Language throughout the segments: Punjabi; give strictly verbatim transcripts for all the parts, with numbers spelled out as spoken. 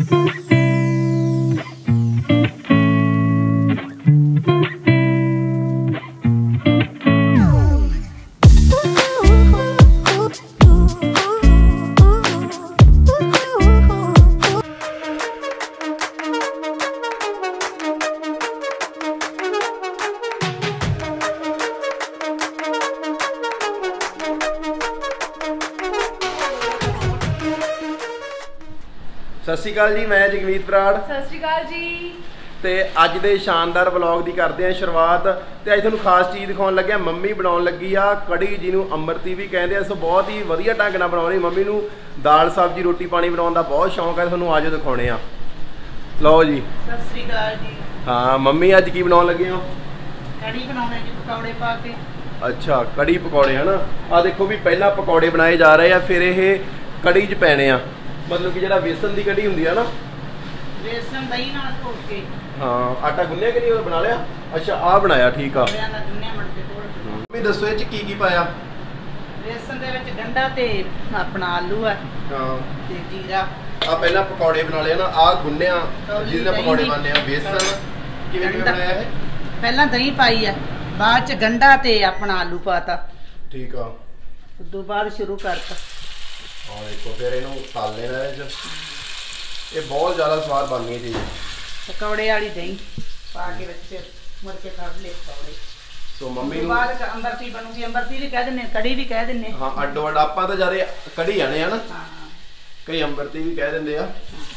सत श्री अकाल जी, मैं जगमीत बराड़। सत श्री अकाल जी। तो अज के शानदार व्लॉग की करते हैं शुरुआत। तो अज थोड़ा खास चीज़ दिखाने लगे, मम्मी बना लगी आ कड़ी, जिन्होंने अमृति भी कहते हैं। सो बहुत ही वधिया ढंग नाल बना रही मम्मी नूं दाल सब्जी रोटी पानी बनाने का बहुत शौक है। थोड़ा आज दिखाने आ, लो जी। सत श्री अकाल जी। हाँ मम्मी अज की बना लगे हो? कड़ी बनाने जी, पकौड़े पा के। अच्छा, कड़ी पकौड़े है ना। आ देखो भी पहला पकौड़े बनाए जा रहे हैं, फिर ये कड़ी च पैने आ। मतलब कि जो बेसन की कड़ी होंगी है ना, बेसन दही नाल घोल के। हाँ आटा गुन्निया कि नहीं बना लिया? अच्छा आ बनाया, ठीक है। मम्मी दसो ये की की पाया? बेसन दे विच गंढा ते अपना आलू है, हाँ ते जीरा। आ पहला पकौड़े बना लिया ना, आ गुन्निया जिहदे नाल पकौड़े बनने आ। बेसन किवें किवें बनाया है? पहला दही पाई है, बाद च गंढा ते अपना आलू पाता, ठीक है। उस तो बाद शुरू करता। और देखो फिर इनू तल लेना है। ये बहुत ज़्यादा स्वाद बननी है चीज़। पकौड़े वाली दही पा के विच फिर मुड़ के कर ले पकौड़े। सो मम्मी नूं बाद अंबरती बनूगी, अंबरती भी कह दिंदे, कड़ी भी कह दिंदे। हाँ अड्डो अड्ड आपां तां ज़्यादा कड़ी आने है ना। हाँ कई अंबरती भी कह दिंदे आ।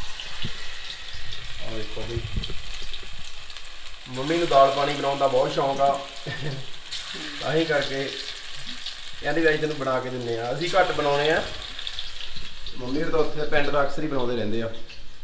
और देखो भी मम्मी नूं दाल पानी बनाउण दा बहुत शौक आ, तां ही करके कहंदी भी तैनूं बना के दिंदे आ। असीं घੱਟ बनाउणे आ, मम्मी तो उत्थे पिंड दा अक्सर ही बनाते रहते हैं।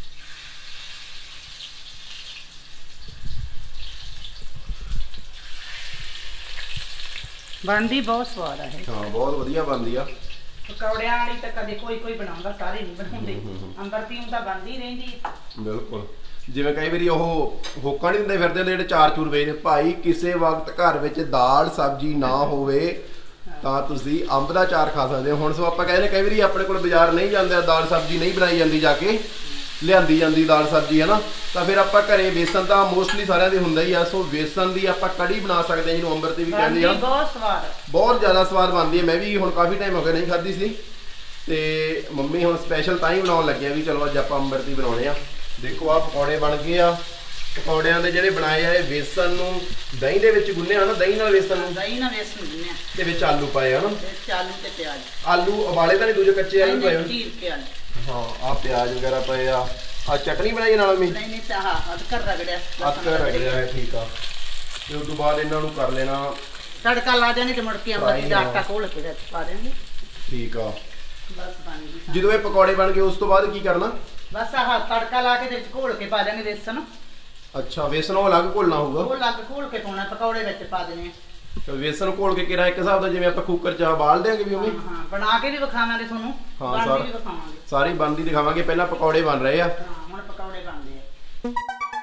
बनती बहुत स्वाद है। हाँ बहुत वधिया बनती आ। पकौड़ियां वाली तो कदे कोई कोई बनाउंदा, सारे नहीं बनाउंदे। अंबरती हुण तां बनदी रहिंदी। बिल्कुल, जिवें कई वारी ओह होका नहीं दिंदे फिरदे जिहड़े चार चूर वेचदे, भाई किसी वक्त घर विच दाल सब्जी ना होवे ਤਾਂ ਤੁਸੀਂ ਅੰਬ ਦਾ ਚਾਰ ਖਾ ਸਕਦੇ ਹੋ। ਹੁਣ ਸੋ ਆਪਾਂ ਕਹਿੰਦੇ ਕਈ ਵਾਰੀ ਆਪਣੇ ਕੋਲ ਬਾਜ਼ਾਰ ਨਹੀਂ ਜਾਂਦੇ, ਦਾਲ ਸਬਜ਼ੀ ਨਹੀਂ ਬਣਾਈ ਜਾਂਦੀ, ਜਾ ਕੇ ਲਿਆਂਦੀ ਜਾਂਦੀ ਦਾਲ ਸਬਜ਼ੀ ਹੈ ਨਾ, ਤਾਂ ਫਿਰ ਆਪਾਂ ਘਰੇ ਬੇਸਨ ਤਾਂ ਮੋਸਟਲੀ ਸਾਰਿਆਂ ਦੇ ਹੁੰਦਾ ਹੀ ਆ। ਸੋ ਬੇਸਨ ਦੀ ਆਪਾਂ ਕੜੀ ਬਣਾ ਸਕਦੇ ਹਾਂ, ਜਿਹਨੂੰ ਅੰਬਰਤੀ ਵੀ ਕਹਿੰਦੇ ਆ। ਬਹੁਤ ਸਵਾਦ, ਬਹੁਤ ਜ਼ਿਆਦਾ ਸਵਾਦ ਬਣਦੀ ਹੈ। ਮੈਂ ਵੀ ਹੁਣ ਕਾਫੀ ਟਾਈਮ ਹੋ ਗਿਆ ਨਹੀਂ ਖਾਧੀ ਸੀ, ਤੇ ਮੰਮੀ ਹੁਣ ਸਪੈਸ਼ਲ ਤਾਂ ਹੀ ਬਣਾਉਣ ਲੱਗੇ ਆ ਵੀ ਚਲੋ ਅੱਜ ਆਪਾਂ ਅੰਬਰਤੀ ਬਣਾਉਣੇ ਆ। ਦੇਖੋ ਆ ਪਕੌੜੇ ਬਣ ਗਏ ਆ। पकौड़ियां दे ਜਿਹੜੇ ਬਣਾਏ ਆ, ਇਹ बेसन ਨੂੰ ਦਹੀਂ ਦੇ ਵਿੱਚ ਗੁੰਨਿਆ ਨਾ, ਦਹੀਂ ਨਾਲ बेसन ਨੂੰ, ਦਹੀਂ ਨਾਲ बेसन ਗੁੰਨਿਆ ਤੇ ਵਿੱਚ ਆਲੂ ਪਾਏ ਹਨ। ਵਿੱਚ ਆਲੂ ਤੇ ਪਿਆਜ਼। ਆਲੂ ਉਬਾਲੇ ਤਾਂ ਨਹੀਂ, ਦੂਜੇ ਕੱਚੇ ਆਲੂ ਪਾਏ ਹਨ। ਚੀਰ ਕੇ ਆਲੂ, ਹਾਂ ਆ ਪਿਆਜ਼ ਵਗੈਰਾ ਪਏ ਆ। ਆ ਚਟਨੀ ਬਣਾਈ ਨਾਲ ਮੀ? ਨਹੀਂ ਨਹੀਂ, ਆਹ ਅਦਰਕ ਰਗੜਿਆ, ਅਦਰਕ ਰਗੜਿਆ ਹੈ, ਠੀਕ ਆ। ਤੇ ਉਸ ਤੋਂ ਬਾਅਦ ਇਹਨਾਂ ਨੂੰ ਕਰ ਲੈਣਾ ਤੜਕਾ ਲਾ ਦੇਣੀ, ਤੇ ਮੁੜ ਕੇ ਅੰਬਰਤੀ ਦਾ ਆਟਾ ਘੋਲ ਕੇ ਵਿੱਚ ਪਾ ਦੇਣੀ, ਠੀਕ ਆ। ਬਸ ਬਣ ਗਈ। ਜਦੋਂ ਇਹ ਪਕੌੜੇ ਬਣ ਗਏ ਉਸ ਤੋਂ ਬਾਅਦ ਕੀ ਕਰਨਾ? ਬਸ ਆਹ ਤੜਕਾ ਲਾ ਕੇ ਤੇ ਵਿੱਚ ਘੋਲ ਕੇ ਪਾ ਦੇਣੀ बेसन। अच्छा बेसन वो अलग घोलना होगा? वो अलग घोल के पाना, पकौड़े विच पा देने। तो बेसन घोल के किरा एक हिसाब दा जिवें आपां कुकर च उबाल देंगे भी उवें? हां बना के भी विखावांगे ਤੁਹਾਨੂੰ। हां बनदी भी विखावांगे, सारी बनदी दिखावांगे। पहला पकौड़े बन रहे आ। हां हुण पकौड़े बनदे आ।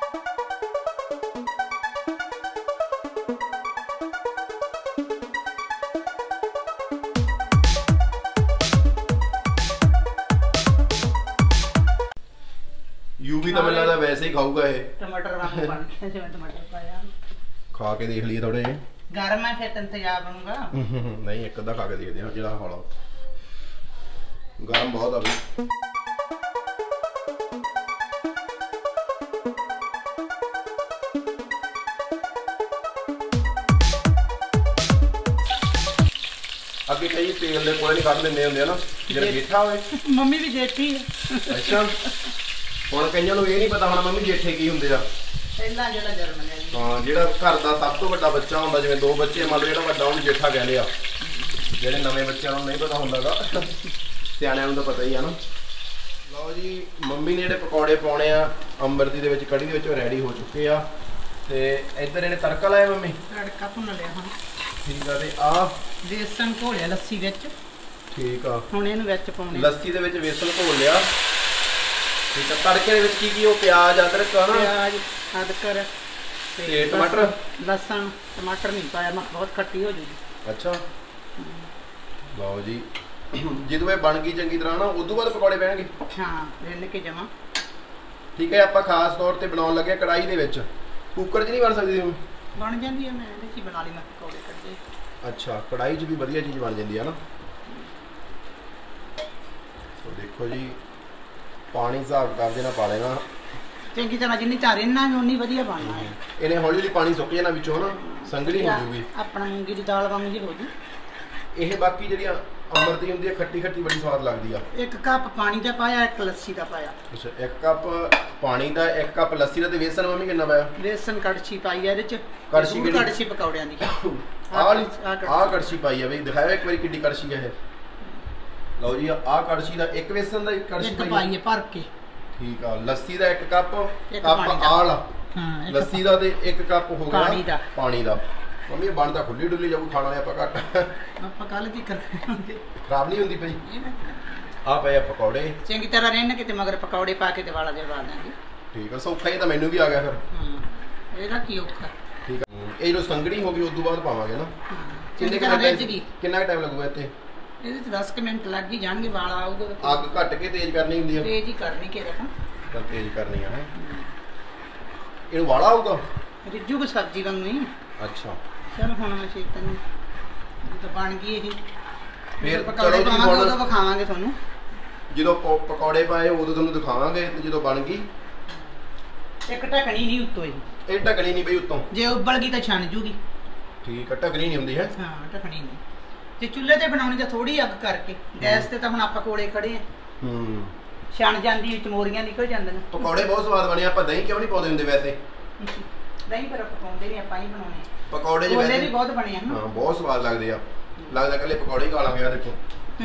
यूवी तो मिलता वैसे ही खाऊगा ये। टमाटर वांगू बन गया, जिवें टमाटर पाया। खा के देख लिए थोड़े गरम है, फिर तेजाब बनूंगा। नहीं एक अद्धा खा के देखते हैं, जेड़ा हौला गरम बहुत अभी। अगे कई तेल दे कोले नहीं कट लेंदे हुंदे ना, जेड़ा जेठा होए। मम्मी भी जेठी है। अच्छा ਹੁਣ ਕਈਆਂ ਨੂੰ ਇਹ ਨਹੀਂ ਪਤਾ ਹੋਣਾ ਮੰਮੀ ਜੇਠੇ ਕੀ ਹੁੰਦੇ ਆ। ਪਹਿਲਾਂ ਜਿਹੜਾ ਜਨਮ ਲਿਆ ਜੀ, ਹਾਂ ਜਿਹੜਾ ਘਰ ਦਾ ਸਭ ਤੋਂ ਵੱਡਾ ਬੱਚਾ ਹੁੰਦਾ, ਜਿਵੇਂ ਦੋ ਬੱਚੇ ਮੰਨ ਲਓ, ਜਿਹੜਾ ਵੱਡਾ ਉਹਨੂੰ ਜੇਠਾ ਕਹਿੰਦੇ ਆ। ਜਿਹੜੇ ਨਵੇਂ ਬੱਚਿਆਂ ਨੂੰ ਨਹੀਂ ਪਤਾ ਹੁੰਦਾਗਾ, ਸਿਆਣਿਆਂ ਨੂੰ ਤਾਂ ਪਤਾ ਹੀ ਆ ਨਾ। ਲਓ ਜੀ ਮੰਮੀ ਨੇ ਜਿਹੜੇ ਪਕੌੜੇ ਪਾਉਣੇ ਆ ਅੰਬਰਤੀ ਦੇ ਵਿੱਚ, ਕੜੀ ਦੇ ਵਿੱਚ, ਉਹ ਰੈਡੀ ਹੋ ਚੁੱਕੇ ਆ। ਤੇ ਇੱਧਰ ਇਹਨੇ ਤੜਕਾ ਲਾਇਆ ਮੰਮੀ? ਤੜਕਾ ਭੁੰਨ ਲਿਆ ਹੁਣ, ਠੀਕ ਆ। ਤੇ ਆ बेसन ਘੋਲਿਆ ਲੱਸੀ ਵਿੱਚ, ਠੀਕ ਆ। ਹੁਣ ਇਹਨੂੰ ਵਿੱਚ ਪਾਉਣੇ। ਲੱਸੀ ਦੇ ਵਿੱਚ बेसन ਘੋਲ ਲਿਆ, ठीक है। तड़के ਦੇ ਵਿੱਚ ਕੀ ਕੀ? ਉਹ ਪਿਆਜ਼ ਅਦਰਕ ਨਾ, ਪਿਆਜ਼ ਅਦਰਕ ਤੇ ਟਮਾਟਰ, ਲਸਣ। ਟਮਾਟਰ ਨਹੀਂ ਪਾਇਆ, ਮੈਂ ਬਹੁਤ ਖੱਟੀ ਹੋ ਜੂਗੀ। ਅੱਛਾ ਲਓ ਜੀ, ਜਦੋਂ ਇਹ ਬਣ ਗਈ ਚੰਗੀ ਤਰ੍ਹਾਂ ਨਾ, ਉਦੋਂ ਬਾਅਦ ਪਕੌੜੇ ਪੈਣਗੇ। ਹਾਂ ਰਿੰਨ ਕੇ ਜਮਾ। ठीक है। ਆਪਾਂ ਖਾਸ ਤੌਰ ਤੇ ਬਣਾਉਣ ਲੱਗੇ ਕੜਾਈ ਦੇ ਵਿੱਚ। ਕੁੱਕਰ 'ਚ ਨਹੀਂ ਬਣ ਸਕਦੀ ਹੁਣ? ਬਣ ਜਾਂਦੀ ਹੈ, ਮੈਂ ਇਹਦੇ 'ਚ ਹੀ ਬਣਾ ਲਈ ਮੈਂ ਪਕੌੜੇ ਕੱਢੇ। ਅੱਛਾ, ਕੜਾਈ 'ਚ ਵੀ ਵਧੀਆ ਚੀਜ਼ ਬਣ ਜਾਂਦੀ ਹੈ ਨਾ। ਸੋ ਦੇਖੋ ਜੀ, ਪਾਣੀ ਹਿਸਾਬ ਕਰ ਦੇਣਾ ਪਾ ਲੈਣਾ ਚੰਗੀ ਤਰ੍ਹਾਂ, ਜਿੰਨੀ ਚਾਰੇ ਨਾ ਉਨੀ ਵਧੀਆ ਬਣਨਾ ਹੈ। ਇਹਨੇ ਹੌਲੀ ਹੌਲੀ ਪਾਣੀ ਸੁੱਕ ਜਾਣਾ ਵਿੱਚੋਂ ਨਾ, ਸੰਘਣੀ ਹੋ ਜੂਗੀ ਆਪਣਾ ਮੂੰਗੀ ਦੀ ਦਾਲ ਵਾਂਗ ਜੀ ਹੋ ਜੂ ਇਹ। ਬਾਕੀ ਜਿਹੜੀਆਂ ਅੰਮ੍ਰਿਤੀ ਹੁੰਦੀ ਹੈ ਖੱਟੀ ਖੱਟੀ ਬੜੀ ਸਵਾਦ ਲੱਗਦੀ ਆ। ਇੱਕ ਕੱਪ ਪਾਣੀ ਦਾ ਪਾਇਆ, ਇੱਕ ਲੱਸੀ ਦਾ ਪਾਇਆ। ਅੱਛਾ, ਇੱਕ ਕੱਪ ਪਾਣੀ ਦਾ, ਇੱਕ ਕੱਪ ਲੱਸੀ ਦਾ। ਤੇ ਵੇਸਣ ਮੰਮੀ ਕਿੰਨਾ ਪਾਇਆ? ਵੇਸਣ ਕੜਛੀ ਪਾਈ ਆ ਇਹਦੇ 'ਚ। ਕੜਛੀ ਕਿਹੜੀ? ਕੜਛੀ ਪਕੌੜਿਆਂ ਦੀ। ਆਹ ਵਾਲੀ ਆਹ ਕੜਛੀ ਪਾਈ ਆ ਬਈ, ਦਿਖਾਓ ਇੱਕ ਵਾਰੀ ਕਿੱਡੀ ਕੜਛੀ ਹੈ ਇਹ। ਲਓ ਜੀ, ਆਹ ਕੜਛੀ ਦਾ ਇੱਕ ਵੇਸਣ ਦਾ, ਇੱਕ ਕੜਛੀ ਇੱਕ ਪਾਈ ਹੈ ਭਰ ਕੇ। ਠੀਕ ਆ। ਲੱਸੀ ਦਾ ਇੱਕ ਕੱਪ, ਇੱਕ ਕੱਪ ਪਾਣੀ ਦਾ। ਆਲਾ ਹਾਂ, ਲੱਸੀ ਦਾ, ਤੇ ਇੱਕ ਕੱਪ ਹੋ ਗਿਆ ਪਾਣੀ ਦਾ। ਪਾਣੀ ਦਾ। ਮੰਮੀ ਇਹ ਬਣਦਾ ਖੁੱਲੀ ਡੁੱਲੀ ਜਾਊ, ਖਾਣਾ ਆਪਾਂ ਘੱਟ। ਆਪਾਂ ਕੱਲ ਕੀ ਕਰਾਂਗੇ, ਖਰਾਬ ਨਹੀਂ ਹੁੰਦੀ ਪਈ। ਆ ਪਏ ਆ ਪਕੌੜੇ, ਚੰਗੀ ਤਰ੍ਹਾਂ ਰਹਿਣ ਕੇ ਤੇ ਮਗਰ ਪਕੌੜੇ ਪਾ ਕੇ ਤੇ ਵਾਲਾ ਜਲਵਾ ਦਾਂਗੇ। ਠੀਕ ਆ। ਸੌਖਾ ਇਹ ਤਾਂ ਮੈਨੂੰ ਵੀ ਆ ਗਿਆ ਫਿਰ। ਹਾਂ, ਇਹਦਾ ਕੀ ਔਖਾ। ਠੀਕ ਆ। ਇਹ ਜੋ ਸੰਗਣੀ ਹੋ ਗਈ ਉਸ ਤੋਂ ਬਾਅਦ ਪਾਵਾਂਗੇ ਨਾ। ਚੰਗੀ ਤਰ੍ਹਾਂ ਰਿੱਝ ਗਈ। ਕਿੰਨਾ ਟਾਈਮ ਲੱਗੂਗਾ ਇੱਥੇ? ਇਹਦੇ 'ਚ ਦਸ ਮਿੰਟ ਲੱਗ ਹੀ ਜਾਣਗੇ। ਵਾਲਾ ਆਊਗਾ। ਅੱਗ ਘੱਟ ਕੇ ਤੇਜ਼ ਕਰਨੀ ਹੁੰਦੀ ਆ? ਤੇਜ਼ ਹੀ ਕਰਨੀ ਕਿ ਰੱਖਾਂ। ਤਾਂ ਤੇਜ਼ ਕਰਨੀ ਆ ਹੈ। ਇਹਨੂੰ ਵਾਲਾ ਆਊਗਾ? ਰਿੱਜੂ ਸਬਜ਼ੀ ਵਾਂਗੂ ਹੀ। ਅੱਛਾ, ਚਲ ਹੁਣ ਮੈਂ ਛੇਕ ਤੈਨੂੰ ਤਾਂ ਬਣ ਗਈ ਇਹ। ਫਿਰ ਪਕੌੜੇ ਚਲੋ ਜੀ, ਪਾਵਾਂਗੇ ਹੁਣ ਉਦੋਂ ਵਿਖਾਵਾਂਗੇ ਤੁਹਾਨੂੰ। ਜਦੋਂ ਪ- ਪਕੌੜੇ ਪਾਏ ਉਦੋਂ ਤੁਹਾਨੂੰ ਦਿਖਾਵਾਂਗੇ, ਤੇ ਜਦੋਂ ਬਣ ਗਈ। ਇੱਕ ਢੱਕਣੀ ਨਹੀਂ ਉੱਤੋਂ ਇਹ, ਇਹ ਢਕਣੀ ਨਹੀਂ ਬਈ ਉੱਤੋਂ। ਜੇ ਉੱਬਲ ਗਈ ਤਾਂ ਛਣ ਜੂਗੀ। ਠੀਕ ਆ, ਢਕਣੀ ਨਹੀਂ ਹੁੰਦੀ ਹੈ। ਹਾਂ, ਢੱਕਣੀ ਨਹੀਂ। ਜੇ ਚੁੱਲ੍ਹੇ ਤੇ ਬਣਾਉਣੀ ਤਾਂ ਥੋੜੀ ਅੱਗ ਕਰਕੇ, ਗੈਸ ਤੇ ਤਾਂ ਹੁਣ ਆਪਾਂ ਕੋਲੇ ਖੜੇ ਆ। ਹੂੰ, ਛਣ ਜਾਂਦੀ ਵਿੱਚ ਮੋਰੀਆਂ ਨਿਕਲ ਜਾਂਦੇ ਨੇ। ਪਕੌੜੇ ਬਹੁਤ ਸਵਾਦ ਬਣੇ। ਆਪਾਂ ਦਹੀਂ ਕਿਉਂ ਨਹੀਂ ਪਾਉਂਦੇ ਹੁੰਦੇ ਵੈਸੇ? ਦਹੀਂ ਪਰ ਪਕਾਉਂਦੇ ਨਹੀਂ, ਆਪਾਂ ਹੀ ਬਣਾਉਣੇ। ਪਕੌੜੇ ਜਿ ਕੋਲੇ ਵੈਸੇ ਵੀ ਬਹੁਤ ਬਣੇ ਆ। ਹਾਂ, ਬਹੁਤ ਸਵਾਦ ਲੱਗਦੇ ਆ। ਲੱਗਦਾ ਕੱਲੇ ਪਕੌੜੇ ਹੀ ਖਾ ਲਾਂਗੇ। ਆ ਦੇਖੋ,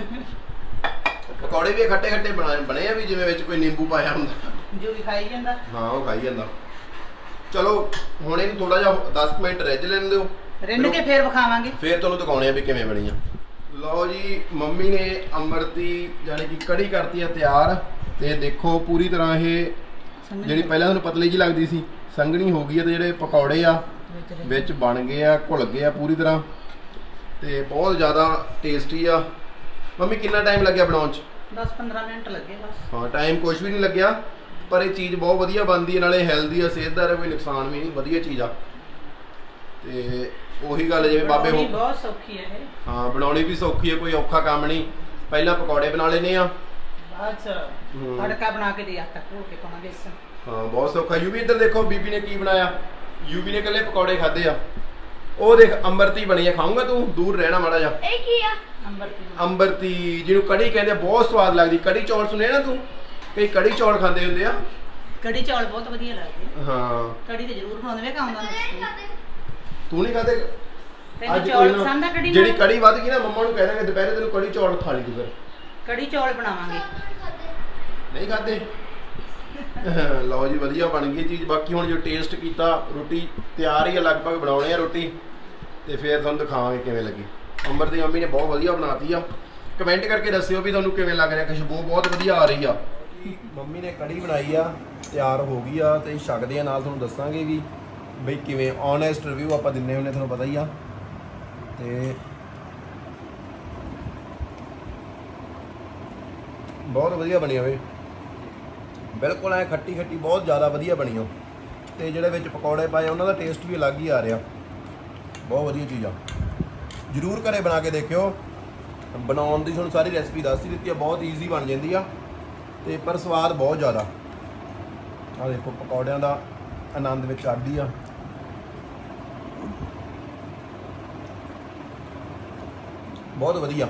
ਪਕੌੜੇ ਵੀ ਖੱਟੇ ਖੱਟੇ ਬਣਾ ਬਣੇ ਆ, ਵੀ ਜਿਵੇਂ ਵਿੱਚ ਕੋਈ ਨਿੰਬੂ ਪਾਇਆ ਹੁੰਦਾ। ਜੋ ਵੀ ਖਾਈ ਜਾਂਦਾ। ਹਾਂ, ਉਹ ਖਾਈ ਜਾਂਦਾ। ਚਲੋ ਹੁਣ ਇਹਨੂੰ ਥੋੜਾ ਜਿਹਾ ਦਸ ਮਿੰਟ ਰਿੱਝ ਲੈਣ ਦਿਓ। ਰਿੰਨ ਕੇ ਫੇਰ ਵਿਖਾਵਾਂਗੇ। ਫੇਰ ਤੁਹਾਨੂੰ ਦਿਖਾਉਣੇ ਆ ਵੀ ਕਿਵੇਂ ਬਣੀ ਆ। ਲਓ ਜੀ, ਮੰਮੀ ਨੇ ਅੰਮ੍ਰਿਤੀ ਯਾਨੀ ਕਿ ਕੜੀ ਕਰਤੀ ਆ ਤਿਆਰ। ਤੇ ਦੇਖੋ ਪੂਰੀ ਤਰ੍ਹਾਂ ਇਹ ਜਿਹੜੀ ਪਹਿਲਾਂ ਤੁਹਾਨੂੰ ਪਤਲੀ ਜੀ ਲੱਗਦੀ ਸੀ, ਸੰਘਣੀ ਹੋ ਗਈ ਆ। ਤੇ ਜਿਹੜੇ ਪਕੌੜੇ ਆ ਵਿੱਚ ਬਣ ਗਏ ਆ, ਘੁਲ ਗਏ ਆ ਪੂਰੀ ਤਰ੍ਹਾਂ। ਤੇ ਬਹੁਤ ਜ਼ਿਆਦਾ ਟੇਸਟੀ ਆ। ਮੰਮੀ ਕਿੰਨਾ ਟਾਈਮ ਲੱਗਿਆ ਬਣਾਉਣ 'ਚ? ਦਸ ਪੰਦਰਾਂ ਮਿੰਟ ਲੱਗੇ ਬਸ। ਹਾਂ, ਟਾਈਮ ਕੁਝ ਵੀ ਨਹੀਂ ਲੱਗਿਆ, ਪਰ ਇਹ ਚੀਜ਼ ਬਹੁਤ ਵਧੀਆ ਬਣਦੀ ਹੈ। ਨਾਲੇ ਹੈਲਦੀ ਆ, ਸਿਹਤਦਾਰ ਹੈ, ਕੋਈ ਨੁਕਸਾਨ ਵੀ ਨਹੀਂ, ਵਧੀਆ ਚੀਜ਼ ਆ। ਤੇ ਉਹੀ ਗੱਲ ਜਿਵੇਂ ਬਾਬੇ ਹੋ, ਬਹੁਤ ਸੌਖੀ ਹੈ ਇਹ। ਹਾਂ, ਬਣਾਉਣੀ ਵੀ ਸੌਖੀ ਹੈ, ਕੋਈ ਔਖਾ ਕੰਮ ਨਹੀਂ। ਪਹਿਲਾਂ ਪਕੌੜੇ ਬਣਾ ਲੈਨੇ ਆ, ਬਾਅਦ ਚ ਤੜਕਾ ਬਣਾ ਕੇ ਦੇ ਆਟਾ ਘੋਲ ਕੇ ਪਾਉਣਾ ਬੇਸਣ। ਹਾਂ, ਬਹੁਤ ਸੌਖਾ। ਯੂਵੀ ਇੱਧਰ ਦੇਖੋ, ਬੀਬੀ ਨੇ ਕੀ ਬਣਾਇਆ। ਯੂਵੀ ਨੇ ਇਕੱਲੇ ਪਕੌੜੇ ਖਾਦੇ ਆ। ਉਹ ਦੇਖ, ਅੰਮ੍ਰਿਤੀ ਬਣੀ ਆ। ਖਾਊਂਗਾ ਤੂੰ? ਦੂਰ ਰਹਿਣਾ ਮਾੜਾ ਜਿਹਾ। ਇਹ ਕੀ ਆ? ਅੰਬਰਤੀ। ਅੰਮ੍ਰਿਤੀ ਜਿਹਨੂੰ ਕੜੀ ਕਹਿੰਦੇ ਆ, ਬਹੁਤ ਸਵਾਦ ਲੱਗਦੀ। ਕੜੀ ਚੌਲ ਸੁਣੇ ਨਾ ਤੂੰ? ਕਈ ਕੜੀ ਚੌਲ ਖਾਂਦੇ ਹੁੰਦੇ ਆ। ਕੜੀ ਚੌਲ ਬਹੁਤ ਵਧੀਆ ਲੱਗਦੇ। ਹਾਂ, ਕੜੀ ਤੇ ਜ਼ਰੂਰ ਬਣਾਉਂਦੇ। ਵੇਖ ਆਉਂਦਾ ਨਾ ਤੂੰ ਨਹੀਂ ਖਾਦੇ? ਤੈਨੂੰ ਚੌਲ ਪਸੰਦ ਆ ਕੜੀ ਨਾਲ? ਜਿਹੜੀ ਕੜੀ ਵੱਧ ਗਈ ਨਾ, ਮੰਮਾ ਨੂੰ ਕਹਿ ਦਾਂਗੇ ਦੁਪਹਿਰੇ ਤੈਨੂੰ ਕੜੀ ਚੌਲ ਖਾ ਲਈ ਤੂੰ। ਫਿਰ ਕੜੀ ਚੌਲ ਬਣਾਵਾਂਗੇ। ਨਹੀਂ ਖਾਦੇ? ਲਓ ਜੀ, ਵਧੀਆ ਬਣ ਗਈ ਚੀਜ਼। ਬਾਕੀ ਹੁਣ ਜੋ ਟੇਸਟ ਕੀਤਾ, ਰੋਟੀ ਤਿਆਰ ਹੀ ਆ, ਲਗਭਗ ਬਣਾਉਣੇ ਆ ਰੋਟੀ। ਤੇ ਫਿਰ ਤੁਹਾਨੂੰ ਦਿਖਾਵਾਂਗੇ ਕਿਵੇਂ ਲੱਗੀ। ਅੰਮ੍ਰਿਤੀ ਮੰਮੀ ਨੇ ਬਹੁਤ ਵਧੀਆ ਬਣਾਤੀ ਆ। ਕਮੈਂਟ ਕਰਕੇ ਦੱਸਿਓ ਵੀ ਤੁਹਾਨੂੰ ਕਿਵੇਂ ਲੱਗ ਰਿਹਾ। ਖੁਸ਼ਬੂ ਬਹੁਤ ਵਧੀਆ ਆ ਰਹੀ ਆ। ਮੰਮੀ ਨੇ ਕੜੀ ਬਣਾਈ ਆ, ਤਿਆਰ ਹੋ ਗਈ ਆ। ਤੇ ਛਕਦੇ ਆ, ਨਾਲ ਤੁਹਾਨੂੰ ਦੱਸਾਂਗੇ ਵੀ ਬਈ ਕਿਵੇਂ। ਓਨੈਸਟ ਰਿਵਿਊ ਆਪਾਂ ਦਿੰਨੇ ਹੁੰਦੇ, ਤੁਹਾਨੂੰ ਪਤਾ ਹੀ ਆ। ਤੇ ਬਹੁਤ ਵਧੀਆ ਬਣੀ ਹੋਵੇ, ਬਿਲਕੁਲ ਐ ਖੱਟੀ ਖੱਟੀ, ਬਹੁਤ ਜ਼ਿਆਦਾ ਵਧੀਆ ਬਣੀ ਹੋ। ਤੇ ਜਿਹੜੇ ਵਿੱਚ ਪਕੌੜੇ ਪਾਏ ਉਹਨਾਂ ਦਾ ਟੇਸਟ ਵੀ ਅਲੱਗ ਹੀ ਆ ਰਿਹਾ। ਬਹੁਤ ਵਧੀਆ ਚੀਜ਼ ਆ। ਜ਼ਰੂਰ ਘਰੇ ਬਣਾ ਕੇ ਦੇਖਿਓ। ਬਣਾਉਣ ਦੀ ਤੁਹਾਨੂੰ ਸਾਰੀ ਰੈਸਪੀ ਦੱਸ ਹੀ ਦਿੱਤੀ ਆ। ਬਹੁਤ ਈਜ਼ੀ ਬਣ ਜਾਂਦੀ ਆ, ਤੇ ਪਰ ਸਵਾਦ ਬਹੁਤ ਜ਼ਿਆਦਾ। ਆ ਦੇਖੋ, ਪਕੌੜਿਆਂ ਦਾ ਆਨੰਦ ਵਿੱਚ ਆਡੀ ਆ। ਬਹੁਤ ਵਧੀਆ।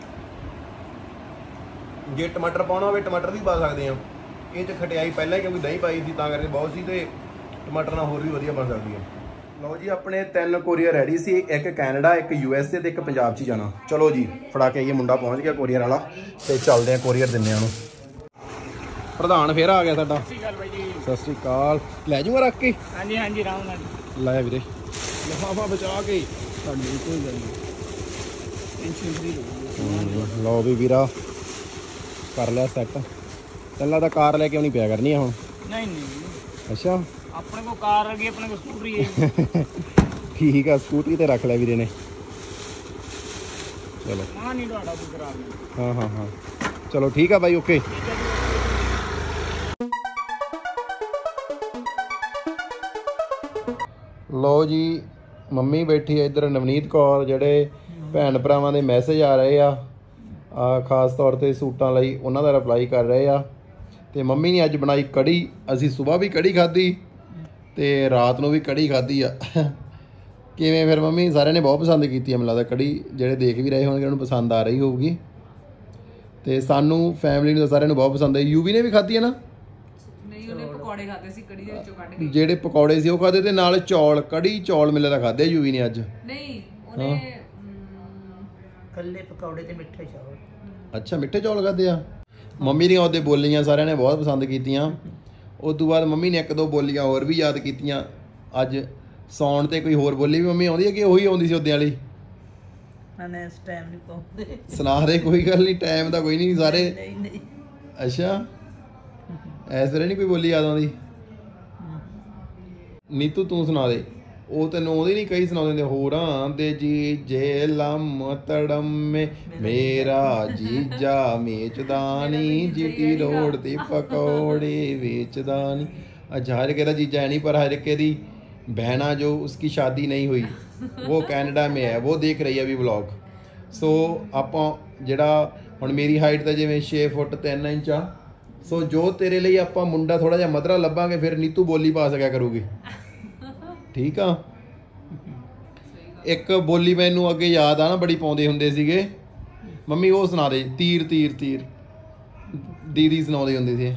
ਜੇ ਟਮਾਟਰ ਪਾਉਣਾ ਹੋਵੇ ਟਮਾਟਰ ਵੀ ਪਾ ਸਕਦੇ ਆ। ਇਹ 'ਚ ਖਟਿਆਈ ਪਹਿਲਾਂ ਹੀ ਕਿਉਂਕਿ ਦਹੀਂ ਪਾਈ ਸੀ, ਤਾਂ ਕਰਕੇ ਬਹੁਤ ਸੀ। ਤੇ ਟਮਾਟਰ ਨਾਲ ਹੋਰ ਵੀ ਵਧੀਆ ਬਣ ਸਕਦੀ ਹੈ। ਲਓ ਜੀ, ਆਪਣੇ ਤਿੰਨ ਕੋਰੀਅਰ ਰੈਡੀ ਸੀ। ਇੱਕ ਕੈਨੇਡਾ, ਇੱਕ ਯੂ ਐਸ ਏ ਤੇ ਇੱਕ ਪੰਜਾਬ 'ਚ ਹੀ ਜਾਣਾ। ਚਲੋ ਜੀ, ਫੜਾ ਕੇ ਆਈਏ। ਮੁੰਡਾ ਪਹੁੰਚ ਗਿਆ ਕੋਰੀਅਰ ਵਾਲਾ, ਤੇ ਚੱਲਦੇ ਆ ਕੋਰੀਅਰ ਦਿੰਦੇ ਆ ਉਹਨੂੰ। ਪ੍ਰਧਾਨ ਫੇਰ ਆ ਗਿਆ ਸਾਡਾ। ਸਤਿ ਸ਼੍ਰੀ ਅਕਾਲ ਬਾਈ ਜੀ। ਸਤਿ ਸ਼੍ਰੀ ਅਕਾਲ। ਲੈ ਜਾਊਗਾ ਰੱਖ ਕੇ? ਹਾਂਜੀ ਹਾਂਜੀ, ਆਰਾਮ ਨਾਲ ਲੈ ਵੀਰੇ, ਲਿਫਾਫਾ ਬਚਾ ਕੇ। ਸਾਡੀ ਕੋਈ ਗੱਲ ਨਹੀਂ, ਟੈਨਸ਼ਨ ਫ੍ਰੀ। ਲਓ ਵੀ ਵੀਰਾ, ਕਰ ਲਿਆ ਸੈੱਟ। ਤੈਨੂੰ ਤਾਂ ਕਾਰ ਲੈ ਕੇ ਆਉਣੀ ਪਿਆ ਕਰਨੀ ਆ ਹੁਣ? ਨਹੀਂ ਨਹੀਂ, ਅੱਛਾ, ਆਪਣੇ ਕੋਲ ਕਾਰ ਹੈਗੀ, ਆਪਣੇ ਕੋਲ ਸਕੂਟਰੀ ਹੈ। ਠੀਕ ਆ, ਸਕੂਟਰੀ ਤੇ ਰੱਖ ਲਿਆ ਵੀਰੇ ਨੇ। ਚਲੋ, ਮਾਂ ਨਹੀਂ ਤੁਹਾਡਾ ਕੋਈ ਖਰਾਬ ਨਹੀਂ। ਹਾਂ ਹਾਂ ਹਾਂ, ਚਲੋ ਠੀਕ ਆ ਬਾਈ, ਓਕੇ। ਲਓ ਜੀ ਮੰਮੀ ਬੈਠੀ ਹੈ ਇੱਧਰ ਨਵਨੀਤ ਕੌਰ, ਜਿਹੜੇ ਭੈਣ ਭਰਾਵਾਂ ਦੇ ਮੈਸੇਜ ਆ ਰਹੇ ਆ ਆ ਖਾਸ ਤੌਰ ਤੇ ਸੂਟਾਂ ਲਈ ਉਹਨਾਂ ਦਾ ਰਿਪਲਾਈ ਕਰ ਰਹੇ ਆ। ਤੇ ਮੰਮੀ ਨੇ ਅੱਜ ਬਣਾਈ ਕੜੀ। ਅਸੀਂ ਸਵੇਰ ਵੀ ਕੜੀ ਖਾਧੀ ਤੇ ਰਾਤ ਨੂੰ ਵੀ ਕੜੀ ਖਾਧੀ ਆ। ਕਿਵੇਂ ਫਿਰ ਮੰਮੀ? ਸਾਰਿਆਂ ਨੇ ਬਹੁਤ ਪਸੰਦ ਕੀਤੀ ਆ ਮੈਨੂੰ ਲੱਗਦਾ ਕੜੀ, ਜਿਹੜੇ ਦੇਖ ਵੀ ਰਹੇ ਹੋਣਗੇ ਉਹਨਾਂ ਨੂੰ ਪਸੰਦ ਆ ਰਹੀ ਹੋਊਗੀ। ਤੇ ਸਾਨੂੰ ਫੈਮਿਲੀ ਨੂੰ ਸਾਰਿਆਂ ਨੂੰ ਬਹੁਤ ਪਸੰਦ ਆਈ। ਯੂਵੀ ਨੇ ਵੀ ਖਾਧੀ ਹੈ ਨਾ? ਨਹੀਂ, ਉਹਨੇ ਪਕੌੜੇ ਖਾਦੇ ਸੀ ਕੜੀ ਦੇ ਵਿੱਚੋਂ ਕੱਢ ਕੇ। ਜਿਹੜੇ ਪਕੌੜੇ ਸੀ ਉਹ ਖਾਦੇ ਤੇ ਨਾਲ ਚੌਲ, ਕੜੀ ਚੌਲ ਮਿਲੇ ਦਾ ਖਾਦੇ ਯੂਵੀ ਨੇ ਅੱਜ। ਨਹੀਂ, ਉਹਨੇ ਕੱਲੇ ਪਕੌੜੇ ਤੇ ਮਿੱਠੇ ਚੌਲ। ਅੱਛਾ, ਮਿੱਠੇ ਚੌਲ ਖਾਦੇ ਆ। ਮੰਮੀ ਦੀਆਂ ਉਹਦੇ ਬੋਲੀਆਂ ਸਾਰਿਆਂ ਨੇ ਬਹੁਤ ਪਸੰਦ ਕੀਤੀਆਂ। ਉਸ ਤੋਂ ਬਾਅਦ ਮੰਮੀ ਨੇ ਇੱਕ ਦੋ ਬੋਲੀਆਂ ਹੋਰ ਵੀ ਯਾਦ ਕੀਤੀਆਂ। ਅੱਜ ਸੌਣ ਤੇ ਕੋਈ ਹੋਰ ਬੋਲੀ ਵੀ ਮੰਮੀ ਆਉਂਦੀ ਹੈ ਕਿ ਉਹੀ ਆਉਂਦੀ ਸੀ ਉਹਦੇ ਵਾਲੀ? ਮੈਂ ਇਸ ਟਾਈਮ ਨਹੀਂ ਪਾਉਂਦੇ। ਸੁਣਾ ਦੇ, ਕੋਈ ਗੱਲ ਨਹੀਂ, ਟਾਈਮ ਦਾ ਕੋਈ ਨਹੀਂ ਸਾਰੇ। ਨਹੀਂ ਨਹੀਂ। ਅੱਛਾ, ਐਸ ਵੇਲੇ ਨਹੀਂ ਕੋਈ ਬੋਲੀ ਯਾਦ ਆਉਂਦੀ? ਨੀਤੂ ਤੂੰ ਸੁਣਾ ਦੇ। ਉਹ ਤੈਨੂੰ ਉਹਦੀ ਨਹੀਂ ਕਈ ਸੁਣਾ ਦਿੰਦੇ। ਹੋਰਾਂ ਦੇ ਜੀ ਜੇ ਲੰਮ ਤੜਮੇ ਮੇਰਾ ਜੀਜਾ ਮੇਚਦਾਨੀ ਜੀਟੀ ਰੋਡ ਤੇ ਪਕੌੜੇ ਵੇਚਦਾਨੀ। अच्छा, हर के जीजा है नहीं, पर हर के दी बहना जो उसकी शादी नहीं हुई वो कैनेडा में है, वो देख रही है अभी व्लॉग। सो ਆਪਾਂ ਜਿਹੜਾ ਹੁਣ ਮੇਰੀ ਹਾਈਟ ਤਾਂ ਜਿਵੇਂ ਛੇ ਫੁੱਟ ਤਿੰਨ ਇੰਚ ਆ, ਸੋ ਜੋ ਤੇਰੇ ਲਈ ਆਪਾਂ ਮੁੰਡਾ ਥੋੜਾ ਜਿਹਾ ਮਧਰਾ ਲੱਭਾਂਗੇ, ਫਿਰ ਨੀਤੂ ਬੋਲੀ ਪਾ ਸਕਿਆ ਕਰੂਗੀ। ਠੀਕ ਆ। ਇੱਕ ਬੋਲੀ ਮੈਨੂੰ ਅੱਗੇ ਯਾਦ ਆ ਨਾ, ਬੜੀ ਪਾਉਂਦੇ ਹੁੰਦੇ ਸੀਗੇ ਮੰਮੀ, ਉਹ ਸੁਣਾ ਦੇ। ਤੀਰ ਤੀਰ ਤੀਰ ਦੀਦੀ ਸੁਣਾਉਂਦੇ ਹੁੰਦੇ ਸੀ।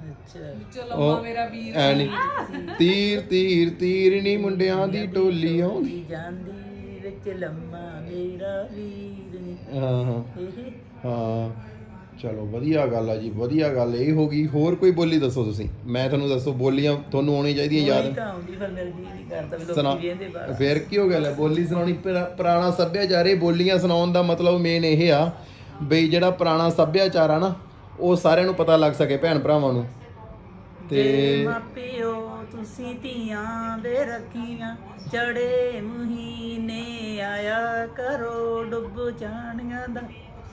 ਐ ਨੀ ਤੀਰ ਤੀਰ ਤੀਰ ਨੀ ਮੁੰਡਿਆਂ ਦੀ ਟੋਲੀ ਆਉਂਦੀ ਜਾਂਦੀ ਵਿੱਚ ਲੰਮਾ ਮੇਰਾ ਵੀਰ ਨੀ। ਹਾਂ ਹਾਂ ਹਾਂ, ਚਲੋ ਵਧੀਆ ਗੱਲ ਆ ਜੀ, ਵਧੀਆ ਗੱਲ ਇਹ ਹੋ ਗਈ। ਹੋਰ ਕੋਈ ਬੋਲੀ ਦੱਸੋ ਤੁਸੀਂ, ਮੈਂ ਤੁਹਾਨੂੰ ਦੱਸੋ। ਬੋਲੀਆਂ ਤੁਹਾਨੂੰ ਆਉਣੀ ਚਾਹੀਦੀਆਂ ਯਾਦ। ਸੁਣਾ ਫਿਰ ਕੀ ਹੋ ਗਿਆ, ਬੋਲੀ ਸੁਣਾਉਣੀ। ਪੁਰਾਣਾ ਸੱਭਿਆਚਾਰ, ਇਹ ਬੋਲੀਆਂ ਸੁਣਾਉਣ ਦਾ ਮਤਲਬ ਮੇਨ ਇਹ ਆ ਬਈ ਜਿਹੜਾ ਪੁਰਾਣਾ ਸੱਭਿਆਚਾਰ ਆ ਨਾ, ਉਹ ਸਾਰਿਆਂ ਨੂੰ ਪਤਾ ਲੱਗ ਸਕੇ, ਭੈਣ ਭਰਾਵਾਂ ਨੂੰ। ਤੇ ਮਾਪਿਓ ਤੁਸੀਂ ਧੀਆਂ ਦੇ ਰੱਖੀਆਂ, ਚੜੇ ਮਹੀਨੇ ਆਇਆ ਕਰੋ, ਡੁੱਬ ਜਾਣੀਆਂ ਦਾ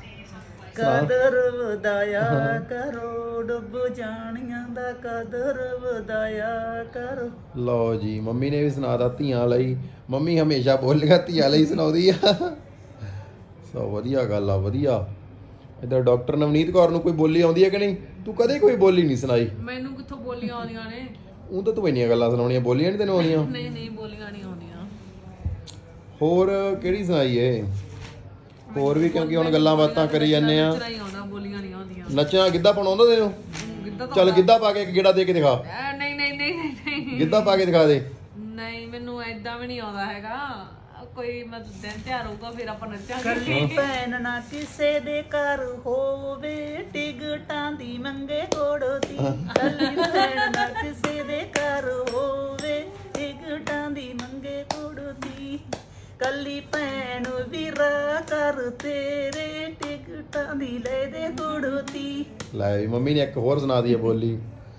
ਕਦਰ ਵਧਾਇਆ ਕਰੋ, ਡੁੱਬ ਜਾਣੀਆਂ ਦਾ ਕਦਰ ਵਧਾਇਆ ਕਰੋ। ਲਓ ਜੀ, ਮੰਮੀ ਨੇ ਵੀ ਸੁਣਾਤਾ ਧੀਆਂ ਲਈ। ਮੰਮੀ ਹਮੇਸ਼ਾ ਬੋਲੀਆਂ ਧੀਆਂ ਲਈ ਸੁਣਾਉਂਦੀ ਆ। ਸੋ ਵਧੀਆ ਗੱਲ ਆ, ਵਧੀਆ। ਇੱਧਰ ਡਾਕਟਰ ਨਵਨੀਤ ਕੌਰ ਨੂੰ ਕੋਈ ਬੋਲੀ ਆਉਂਦੀ ਹੈ ਕਿ ਨਹੀਂ? ਤੂੰ ਕਦੇ ਕੋਈ ਬੋਲੀ ਨਹੀਂ ਸੁਣਾਈ। ਮੈਨੂੰ ਕਿੱਥੋਂ ਬੋਲੀਆਂ ਆਉਂਦੀਆਂ ਨੇ? ਉਹ ਤਾਂ ਤੂੰ ਇੰਨੀਆਂ ਗੱਲਾਂ ਸੁਣਾਉਣੀਆਂ, ਬੋਲੀਆਂ ਨਹੀਂ ਤੈਨੂੰ ਆਉਂਦੀਆਂ? ਨਹੀਂ ਨਹੀਂ, ਬੋਲੀਆਂ ਨਹੀਂ ਆਉਂਦੀਆਂ। ਹੋਰ ਕਿਹੜੀ ਸੁਣਾਈ ਏ? ਹੋਰ ਵੀ, ਕਿਉਂਕਿ ਹੁਣ ਗੱਲਾਂ ਬਾਤਾਂ ਕਰੀ ਜਾਂਦੇ ਆ। ਬੋਲੀਆਂ ਨਹੀਂ ਆਉਂਦੀਆਂ। ਨੱਚਣਾ ਗਿੱਧਾ ਪਾਉਣਾ ਆਉਂਦਾ ਤੈਨੂੰ? ਚੱਲ ਗਿੱਧਾ ਪਾ ਕੇ ਇੱਕ ਗੇੜਾ ਦੇ ਕੇ ਦਿਖਾ। ਨਹੀਂ ਨਹੀਂ ਨਹੀਂ ਨਹੀਂ, ਗਿੱਧਾ ਪਾ ਕੇ ਦਿਖਾ ਦੇ। ਨਹੀਂ, ਮੈਨੂੰ ਏਦਾਂ ਵੀ ਨਹੀਂ ਆਉਂਦਾ ਹੈਗਾ। ਕੋਈ ਮਤਲਬ ਦਿਨ ਤਿਉਹਾਰ ਹੋਊਗਾ ਫਿਰ ਆਪਾਂ ਨੱਚਾਂਗੇ। ਕੱਲੀ ਭੈਣ ਨਾ ਕਿਸੇ ਦੇ ਘਰ ਹੋਵੇ, ਟਿਕਟਾਂ ਦੀ ਮੰਗੇ ਕੋੜਤੀ। ਕੱਲੀ ਭੈਣ ਨਾ ਕਿਸੇ ਦੇ ਘਰ ਹੋਵੇ, ਟਿਕਟਾਂ ਦੀ ਮੰਗੇ ਕੋੜਤੀ। ਕੱਲੀ ਭੈਣ ਵੀਰਾ ਕਰ ਤੇਰੇ, ਟਿਕਟਾਂ ਦੀ ਲੈ ਦੇ ਕੋੜਤੀ। ਲੈ ਵੀ ਮੰਮੀ ਨੇ ਇੱਕ ਹੋਰ ਸੁਣਾ ਦੀ ਬੋਲੀ।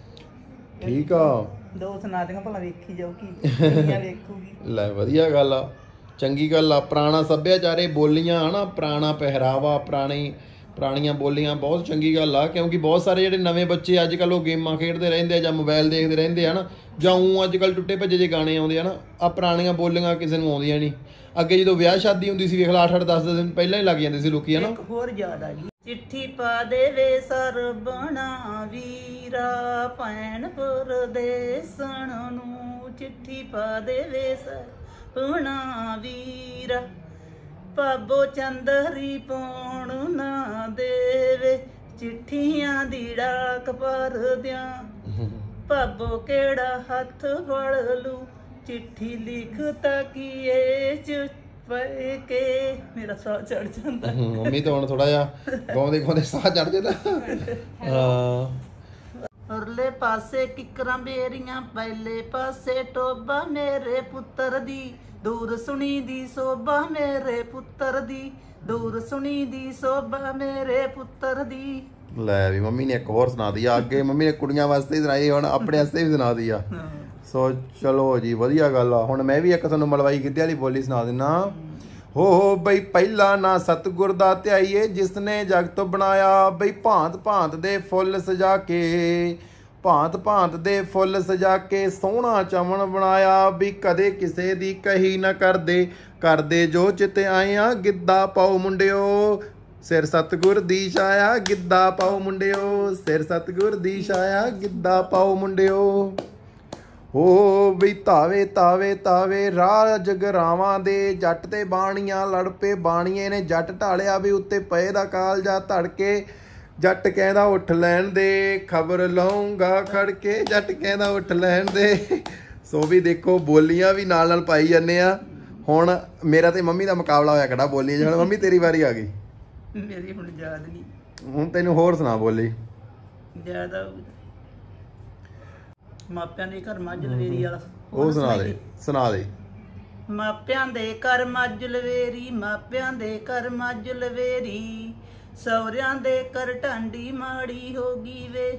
ਠੀਕ ਆ, ਦੋ ਸੁਣਾ ਦੇਗਾ ਭਲਾ, ਵੇਖੀ ਜਾਓ ਕੀ ਵੇਖੂਗੀ। ਲੈ ਵਧੀਆ ਗੱਲ ਆ, ਚੰਗੀ ਗੱਲ ਆ। ਪੁਰਾਣਾ ਸੱਭਿਆਚਾਰ, ਇਹ ਬੋਲੀਆਂ ਹਨਾ, ਪੁਰਾਣਾ ਪਹਿਰਾਵਾ, ਪੁਰਾਣੀ ਪੁਰਾਣੀਆਂ ਬੋਲੀਆਂ ਬਹੁਤ ਚੰਗੀ ਗੱਲ ਆ। ਕਿਉਂਕਿ ਬਹੁਤ ਸਾਰੇ ਜਿਹੜੇ ਨਵੇਂ ਬੱਚੇ ਅੱਜ ਕੱਲ੍ਹ ਉਹ ਗੇਮਾਂ ਖੇਡਦੇ ਰਹਿੰਦੇ ਆ ਜਾਂ ਮੋਬਾਈਲ ਦੇਖਦੇ ਰਹਿੰਦੇ ਆ ਨਾ, ਜਾਂ ਊਂ ਅੱਜ ਕੱਲ੍ਹ ਟੁੱਟੇ ਭੱਜੇ ਜੇ ਗਾਣੇ ਆਉਂਦੇ ਆ ਨਾ, ਆ ਪੁਰਾਣੀਆਂ ਬੋਲੀਆਂ ਕਿਸੇ ਨੂੰ ਆਉਂਦੀਆਂ ਨਹੀਂ। ਅੱਗੇ ਜਦੋਂ ਵਿਆਹ ਸ਼ਾਦੀ ਹੁੰਦੀ ਸੀ, ਵੇਖ ਲਾ ਅੱਠ ਅੱਠ ਦਸ ਦਸ ਦਿਨ ਪਹਿਲਾਂ ਹੀ ਲੱਗ ਜਾਂਦੇ ਸੀ ਲੋਕੀ, ਹਨਾ। ਹੋਰ ਯਾਦ ਆ ਗਈ, ਚਿੱਠੀ ਪਾ ਦੇਵੇ ਸਰਬਣਾ ਵੀਰਾ, ਭੈਣ ਪਰਦੇਸਣ ਨੂੰ। ਚਿੱਠੀ ਪਾ ਦੇਵੇ ਸਰਬਣਾ ਵੀਰਾ, ਪਾਬੋ ਚੰਦਰੀ ਪਾਉਣ ਨਾ ਦੇਵੇ, ਚਿੱਠੀਆਂ ਦੀ ਡਾਕ ਭਰਦਿਆਂ ਪਾਬੋ ਕਿਹੜਾ ਹੱਥ ਫੜ ਲੂ। ਚਿੱਠੀ ਲਿਖ ਤਾਕੀਏ ਚ ਪੈ ਕੇ ਮੇਰਾ ਸਾਹ ਚੜ ਜਾਂਦਾ। ਮੰਮੀ ਤਾਂ ਹੁਣ ਥੋੜਾ ਜਿਹਾ ਗਾਉਂਦੇ ਗਾਉਂਦੇ ਸਾਹ ਚੜ ਜਾਂਦਾ। ਹਾਂ, ਉਰਲੇ ਪਾਸੇ ਕਿਕਰਾਂ ਬੇਰੀਆਂ, ਪਹਿਲੇ ਪਾਸੇ ਟੋਬਾ ਮੇਰੇ ਪੁੱਤਰ ਦੀ, ਦੂਰ ਸੁਣੀ ਦੀ ਸੋਭਾ ਮੇਰੇ ਪੁੱਤਰ ਦੀ, ਦੂਰ ਸੁਣੀ ਦੀ ਸੋਭਾ ਮੇਰੇ ਪੁੱਤਰ ਦੀ। ਲੈ ਵੀ ਮੰਮੀ ਨੇ ਇੱਕ ਹੋਰ ਸੁਣਾ ਦੀ ਆ। ਅੱਗੇ ਮੰਮੀ ਨੇ ਕੁੜੀਆਂ ਵਾਸਤੇ ਹੀ ਸੁਣਾਈ, ਹੁਣ ਆਪਣੇ ਵਾਸਤੇ ਵੀ ਸੁਣਾ ਦੀ ਆ। ਸੋ ਚਲੋ ਜੀ, ਵਧੀਆ ਗੱਲ ਆ। ਹੁਣ ਮੈਂ ਵੀ ਇੱਕ ਤੁਹਾਨੂੰ ਮਲਵਾਈ ਗਿੱਧੇ ਵਾਲੀ ਬੋਲੀ ਸੁਣਾ ਦਿੰਦਾ। ਹੋ ਬਈ ਪਹਿਲਾ ਨਾ ਸਤਿਗੁਰ ਦਾ ਧਿਆਈਏ, ਜਿਸ ਨੇ ਜਗਤ ਬਣਾਇਆ ਬਈ ਭਾਂਤ ਭਾਂਤ ਦੇ ਫੁੱਲ ਸਜਾ ਕੇ। ਭਾਂਤ ਭਾਂਤ ਦੇ ਫੁੱਲ ਸਜਾ ਕੇ ਸੋਹਣਾ ਚਮਨ ਬਣਾਇਆ ਵੀ ਕਦੇ ਕਿਸੇ ਦੀ ਕਹੀ ਨਾ ਕਰਦੇ ਕਰਦੇ ਜੋ ਚਿਤ ਆਇਆ ਗਿੱਧਾ ਪਾਓ ਮੁੰਡਿਓ ਸਿਰ ਸਤਗੁਰ ਦੀ ਛਾਇਆ ਗਿੱਧਾ ਪਾਓ ਮੁੰਡਿਓ ਸਿਰ ਸਤਗੁਰ ਦੀ ਛਾਇਆ ਗਿੱਧਾ ਪਾਓ ਮੁੰਡਿਓ ਹੋ ਵੀ ਤਾਵੇ ਤਾਵੇ ਤਾਵੇ ਰਾਜ ਗਰਾਵਾਂ ਦੇ ਜੱਟ ਤੇ ਬਾਣੀਆਂ ਲੜ ਪਏ ਬਾਣੀਏ ਨੇ ਜੱਟ ਢਾਲਿਆ ਵੀ ਉੱਤੇ ਪਏ ਦਾ ਕਾਲਜਾ ਧੜ ਕੇ ਜੱਟ ਕਹਿੰਦਾ ਉੱਠ ਲੈਣ ਦੇ ਖਬਰ ਲਾਉਂਗਾ ਖੜ ਕੇ ਜੱਟ ਕਹਿੰਦਾ ਉੱਠ ਲੈਣ ਦੇ ਸੋ ਵੀ ਦੇਖੋ ਬੋਲੀਆਂ ਵੀ ਨਾਲ ਨਾਲ ਪਾਈ ਜਾਂਦੇ ਆ ਹੁਣ ਮੇਰਾ ਤੇ ਮੰਮੀ ਦਾ ਮੁਕਾਬਲਾ ਹੋਇਆ ਖੜਾ ਬੋਲੀ ਹੁਣ ਮੰਮੀ ਤੇਰੀ ਵਾਰੀ ਆ ਗਈ ਮੇਰੀ ਹੁਣ ਯਾਦ ਨਹੀਂ ਹੁਣ ਤੈਨੂੰ ਹੋਰ ਸੁਣਾ ਬੋਲੀ ਜਿਆਦਾ ਮਾਪਿਆਂ ਦੇ ਘਰ ਮੱਝ ਲਵੇਰੀ ਵਾਲਾ ਉਹ ਸੁਣਾ ਦੇ ਸੁਣਾ ਦੇ ਮਾਪਿਆਂ ਦੇ ਘਰ ਮੱਝ ਲਵੇਰੀ ਮਾਪਿਆਂ ਦੇ ਘਰ ਮੱਝ ਲਵੇਰੀ ਸਹੁਰਿਆਂ ਦੇ ਘਰ ਢਾਂਡੀ ਮਾੜੀ ਹੋ ਗਈ ਵੇ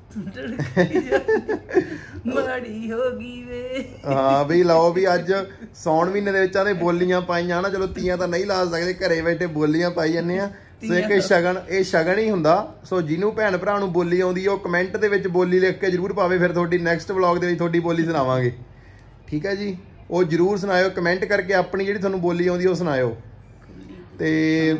ਮਾੜੀ ਹੋ ਗਈ ਵੇ ਹਾਂ ਵੀ ਲਓ ਵੀ ਅੱਜ ਸੌਣ ਮਹੀਨੇ ਦੇ ਵਿੱਚ ਆਦੇ ਬੋਲੀਆਂ ਪਾਈਆਂ ਨਾ ਚਲੋ ਤੀਆਂ ਤਾਂ ਨਹੀਂ ਲਾ ਸਕਦੇ ਘਰੇ ਬੈਠੇ ਬੋਲੀਆਂ ਪਾਈ ਜਾਂਦੇ ਆ ਸੋ ਇੱਕ ਸ਼ਗਨ ਇਹ ਸ਼ਗਨ ਹੀ ਹੁੰਦਾ ਸੋ ਜਿਹਨੂੰ ਭੈਣ ਭਰਾ ਨੂੰ ਬੋਲੀ ਆਉਂਦੀ ਉਹ ਕਮੈਂਟ ਦੇ ਵਿੱਚ ਬੋਲੀ ਲਿਖ ਕੇ ਜਰੂਰ ਪਾਵੇ ਫਿਰ ਤੁਹਾਡੀ ਨੈਕਸਟ ਵਲੌਗ ਦੇ ਵਿੱਚ ਤੁਹਾਡੀ ਬੋਲੀ ਸੁਣਾਵਾਂਗੇ ਠੀਕ ਹੈ ਜੀ ਉਹ ਜਰੂਰ ਸੁਣਾਇਓ ਕਮੈਂਟ ਕਰਕੇ ਆਪਣੀ ਜਿਹੜੀ ਤੁਹਾਨੂੰ ਬੋਲੀ ਆਉਂਦੀ ਉਹ ਸੁਣਾਇਓ ਤੇ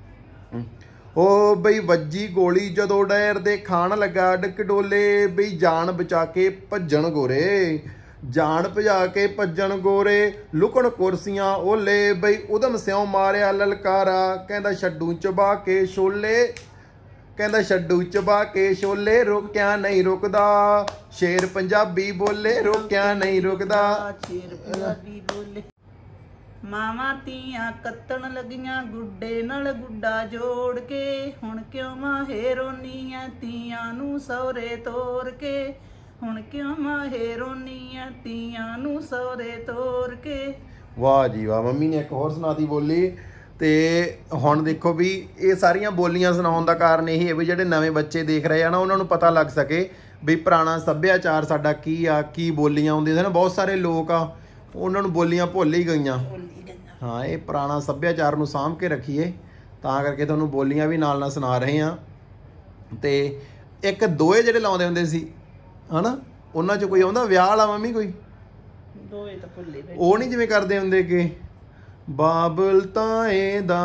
ਉਹ ਬਈ ਵੱਜੀ ਗੋਲੀ ਜਦੋਂ ਡੈਰ ਦੇ ਖਾਣ ਲੱਗਾ ਡਿੱਕ ਡੋਲੇ ਬਈ ਜਾਨ ਬਚਾ ਕੇ ਭੱਜਣ ਗੋਰੇ ਜਾਨ ਭਜਾ ਕੇ ਭੱਜਣ ਗੋਰੇ ਲੁਕਣ ਕੁਰਸੀਆਂ ਓਲੇ ਬਈ ਉਦਮ ਸਿਉ ਮਾਰਿਆ ਲਲਕਾਰਾ ਕਹਿੰਦਾ ਛੱਡੂ ਚਬਾ ਕੇ ਛੋਲੇ ਕਹਿੰਦਾ ਛੱਡੂ ਚਬਾ ਕੇ ਛੋਲੇ ਰੋਕਿਆ ਨਹੀਂ ਰੁਕਦਾ ਸ਼ੇਰ ਪੰਜਾਬੀ ਬੋਲੇ ਰੋਕਿਆ ਨਹੀਂ ਰੁਕਦਾ ਸ਼ੇਰ ਪੰਜਾਬੀ ਬੋਲੇ ਮਾਵਾਂ ਧੀਆਂ ਕੱਤਣ ਲੱਗੀਆਂ ਗੁੱਡੇ ਨਾਲ ਗੁੱਡਾ ਜੋੜ ਕੇ ਹੁਣ ਕਿਉਂ ਮਾਹੇ ਰੋਨੀਆਂ ਧੀਆਂ ਨੂੰ ਸਹੁਰੇ ਤੋਰ ਕੇ ਹੁਣ ਕਿਉਂ ਮਾਹੇ ਰੋਨੀਆਂ ਧੀਆਂ ਨੂੰ ਸਹੁਰੇ ਤੋਰ ਕੇ ਵਾਹ ਜੀ ਵਾਹ ਮੰਮੀ ਨੇ ਇੱਕ ਹੋਰ ਸੁਣਾਤੀ ਬੋਲੀ ਤੇ ਹੁਣ ਦੇਖੋ ਵੀ ਇਹ ਸਾਰੀਆਂ ਬੋਲੀਆਂ ਸੁਣਾਉਣ ਦਾ ਕਾਰਨ ਇਹ ਹੈ ਵੀ ਜਿਹੜੇ ਨਵੇਂ ਬੱਚੇ ਦੇਖ ਰਹੇ ਆ ਨਾ ਉਹਨਾਂ ਨੂੰ ਪਤਾ ਲੱਗ ਸਕੇ ਵੀ ਪੁਰਾਣਾ ਸੱਭਿਆਚਾਰ ਸਾਡਾ ਕੀ ਆ ਕੀ ਬੋਲੀਆਂ ਆਉਂਦੀਆਂ ਸੀ ਨਾ ਬਹੁਤ ਸਾਰੇ ਲੋਕ ਆ ਉਹਨਾਂ ਨੂੰ ਬੋਲੀਆਂ ਭੁੱਲ ਹੀ ਗਈਆਂ ਹਾਂ ਇਹ ਪੁਰਾਣਾ ਸੱਭਿਆਚਾਰ ਨੂੰ ਸਾਂਭ ਕੇ ਰੱਖੀਏ ਤਾਂ ਕਰਕੇ ਤੁਹਾਨੂੰ ਬੋਲੀਆਂ ਵੀ ਨਾਲ ਨਾਲ ਸੁਣਾ ਰਹੇ ਆ ਤੇ ਇੱਕ ਦੋਏ ਜਿਹੜੇ ਲਾਉਂਦੇ ਹੁੰਦੇ ਸੀ ਹਨਾ ਉਹਨਾਂ 'ਚ ਕੋਈ ਆਉਂਦਾ ਵਿਆਹ ਵਾਲਾ ਮੰਮੀ ਕੋਈ ਦੋਏ ਤਾਂ ਭੁੱਲੇ ਉਹ ਨਹੀਂ ਜਿਵੇਂ ਕਰਦੇ ਹੁੰਦੇ ਕਿ ਬਾਬਲ ਤਾਏ ਦਾ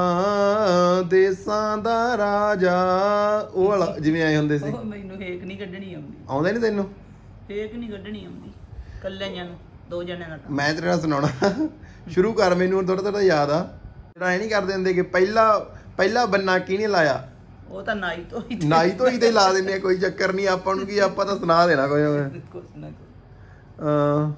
ਦੇਸਾਂ ਦਾ ਰਾਜਾ ਉਹ ਵਾਲਾ ਜਿਵੇਂ ਆਏ ਹੁੰਦੇ ਸੀ ਮੈਨੂੰ ਹੇਕ ਨਹੀਂ ਕੱਢਣੀ ਆਉਂਦੀ ਆਉਂਦੇ ਨਹੀਂ ਤੈਨੂੰ ਹੇਕ ਨਹੀਂ ਕੱਢਣੀ ਆਉਂਦੀ ਕੱਲਿਆਂ ਨੂੰ ਦੋ ਜਣਿਆਂ ਨਾਲ ਮੈਂ ਤੇਰੇ ਨਾਲ ਸੁਣਾਉਣਾ ਸ਼ੁਰੂ ਕਰ ਮੈਨੂੰ ਥੋੜਾ ਥੋੜਾ ਯਾਦ ਆ ਜਿਹੜਾ ਇਹ ਨਹੀਂ ਕਰਦੇ ਹੁੰਦੇ ਕਿ ਪਹਿਲਾ ਪਹਿਲਾ ਬੰਨਾ ਕਿਹਨੇ ਲਾਇਆ ਉਹ ਤਾਂ ਨਾਈ ਤੋਂ ਹੀ ਨਾਈ ਤੋਂ ਹੀ ਤੇ ਲਾ ਦਿੰਦੇ ਆ ਕੋਈ ਚੱਕਰ ਨਹੀਂ ਆਪਾਂ ਨੂੰ ਕੀ ਆਪਾਂ ਤਾਂ ਸੁਣਾ ਦੇਣਾ ਕੋਈ ਕੁਛ ਨਾ ਅਹ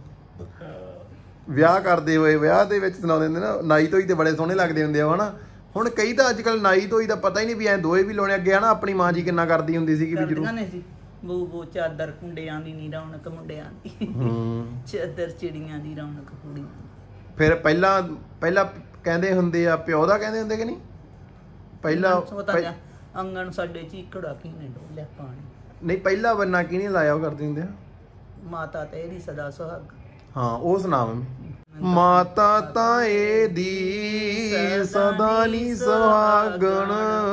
ਵਿਆਹ ਕਰਦੇ ਹੋਏ ਵਿਆਹ ਦੇ ਵਿੱਚ ਸੁਣਾ ਦਿੰਦੇ ਨਾ ਨਾਈ ਤੋਂ ਹੀ ਤੇ ਬੜੇ ਸੋਹਣੇ ਲੱਗਦੇ ਹੁੰਦੇ ਆ ਹਨਾ ਹੁਣ ਕਈ ਤਾਂ ਅੱਜ ਕੱਲ ਨਾਈ ਤੋਂ ਹੀ ਤਾਂ ਪਤਾ ਹੀ ਨਹੀਂ ਵੀ ਐ ਦੋਏ ਵੀ ਲਾਉਣੇ ਅੱਗੇ ਹਨਾ ਆਪਣੀ ਮਾਂ ਜੀ ਕਿੰਨਾ ਕਰਦੀ ਹੁੰਦੀ ਸੀ ਕਿ ਵੀ ਜ਼ਰੂਰ ਬੂ ਬੂ ਚਾਦਰ ਕੁੰਡਿਆਂ ਦੀ ਨੀ ਰੌਣਕ ਮੁੰਡਿਆਂ ਦੀ ਹੂੰ ਚਾਦਰ ਚਿੜੀਆਂ ਦੀ ਰੌਣਕ ਕੁੜੀਆਂ ਫਿਰ ਪਹਿਲਾਂ ਪਹਿਲਾਂ ਕਹਿੰਦੇ ਹੁੰਦੇ ਆ ਪਿਓ ਦਾ ਕਹਿੰਦੇ ਹੁੰਦੇ ਕਿ ਨਹੀਂ ਪਹਿਲਾਂ ਅੰਗਣ ਸਾਡੇ ਚੀਕੜਾ ਕਿਨੇ ਡੋਲਿਆ ਪਾਣੀ ਨਹੀਂ ਪਹਿਲਾ ਬੰਨਾ ਕਿਹਨੇ ਲਾਇਆ ਉਹ ਕਰਦੇ ਹੁੰਦੇ ਆ ਮਾਤਾ ਤੇਰੀ ਸਦਾ ਸੁਹਾਗ ਹਾਂ ਉਹ ਸੁਣਾ ਮੰਮੀ ਮਾਤਾ ਤਾਏ ਦੀ ਸਦਾ ਨੀ ਸੁਹਾਗਣ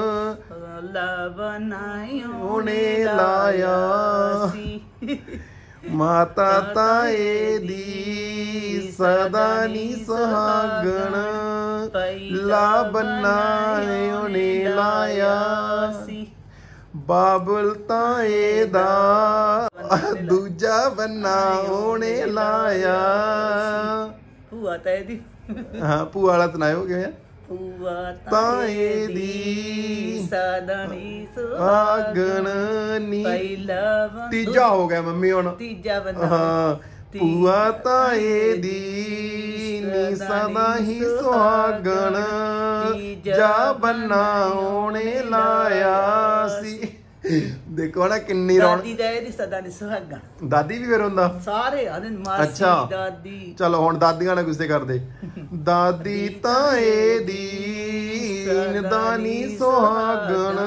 ਲਾ ਬਣਾਇਓ ਉਹਨੇ ਲਾਇਆ ਸੀ ਮਾਤਾ ਤਾਏ ਦੀ ਸਦਾ ਨੀ ਸੁਹਾਗਣ ਲਾ ਬਣਾਇਓ ਉਹਨੇ ਲਾਇਆ ਸੀ ਬਾਬਲ ਤਾਏ ਦਾ ਦੂਜਾ ਬੰਨਾ ਉਹਨੇ ਲਾਇਆ ਭੂਆ ਤਾਏ ਦੀ ਹਾਂ ਭੂਆ ਵਾਲਾ ਸੁਣਾਇਓ ਕਿਵੇਂ ਭੂਆ ਤਾਏ ਦੀ ਸਾਦਣੀ ਸੁਹਾਗਣ ਨੀ ਪਹਿਲਾ ਤੀਜਾ ਹੋ ਗਿਆ ਮੰਮੀ ਹੁਣ ਤੀਜਾ ਬੰਨਾ ਹਾਂ ਭੂਆ ਤਾਏ ਦੀ ਨੀ ਸਦਾ ਹੀ ਸੁਹਾਗਣ ਜਾ ਬੰਨਾ ਉਹਨੇ ਲਾਇਆ ਸੀ ਦੇਖੋ ਨਾ ਕਿੰਨੀ ਰੌਣਕ ਦਾਦੀ ਦਾ ਇਹਦੀ ਸਦਾ ਨੀ ਸੁਹਾਗਣ ਦਾਦੀ ਵੀ ਫਿਰ ਹੁੰਦਾ ਸਾਰੇ ਆਦੇ ਮਾਸੀ ਦਾਦੀ ਚਲੋ ਹੁਣ ਦਾਦੀਆਂ ਨਾਲ ਗੁੱਸੇ ਕਰਦੇ ਦਾਦੀ ਤਾਏ ਦੀ ਨਦਾਨੀ ਸੁਹਾਗਣ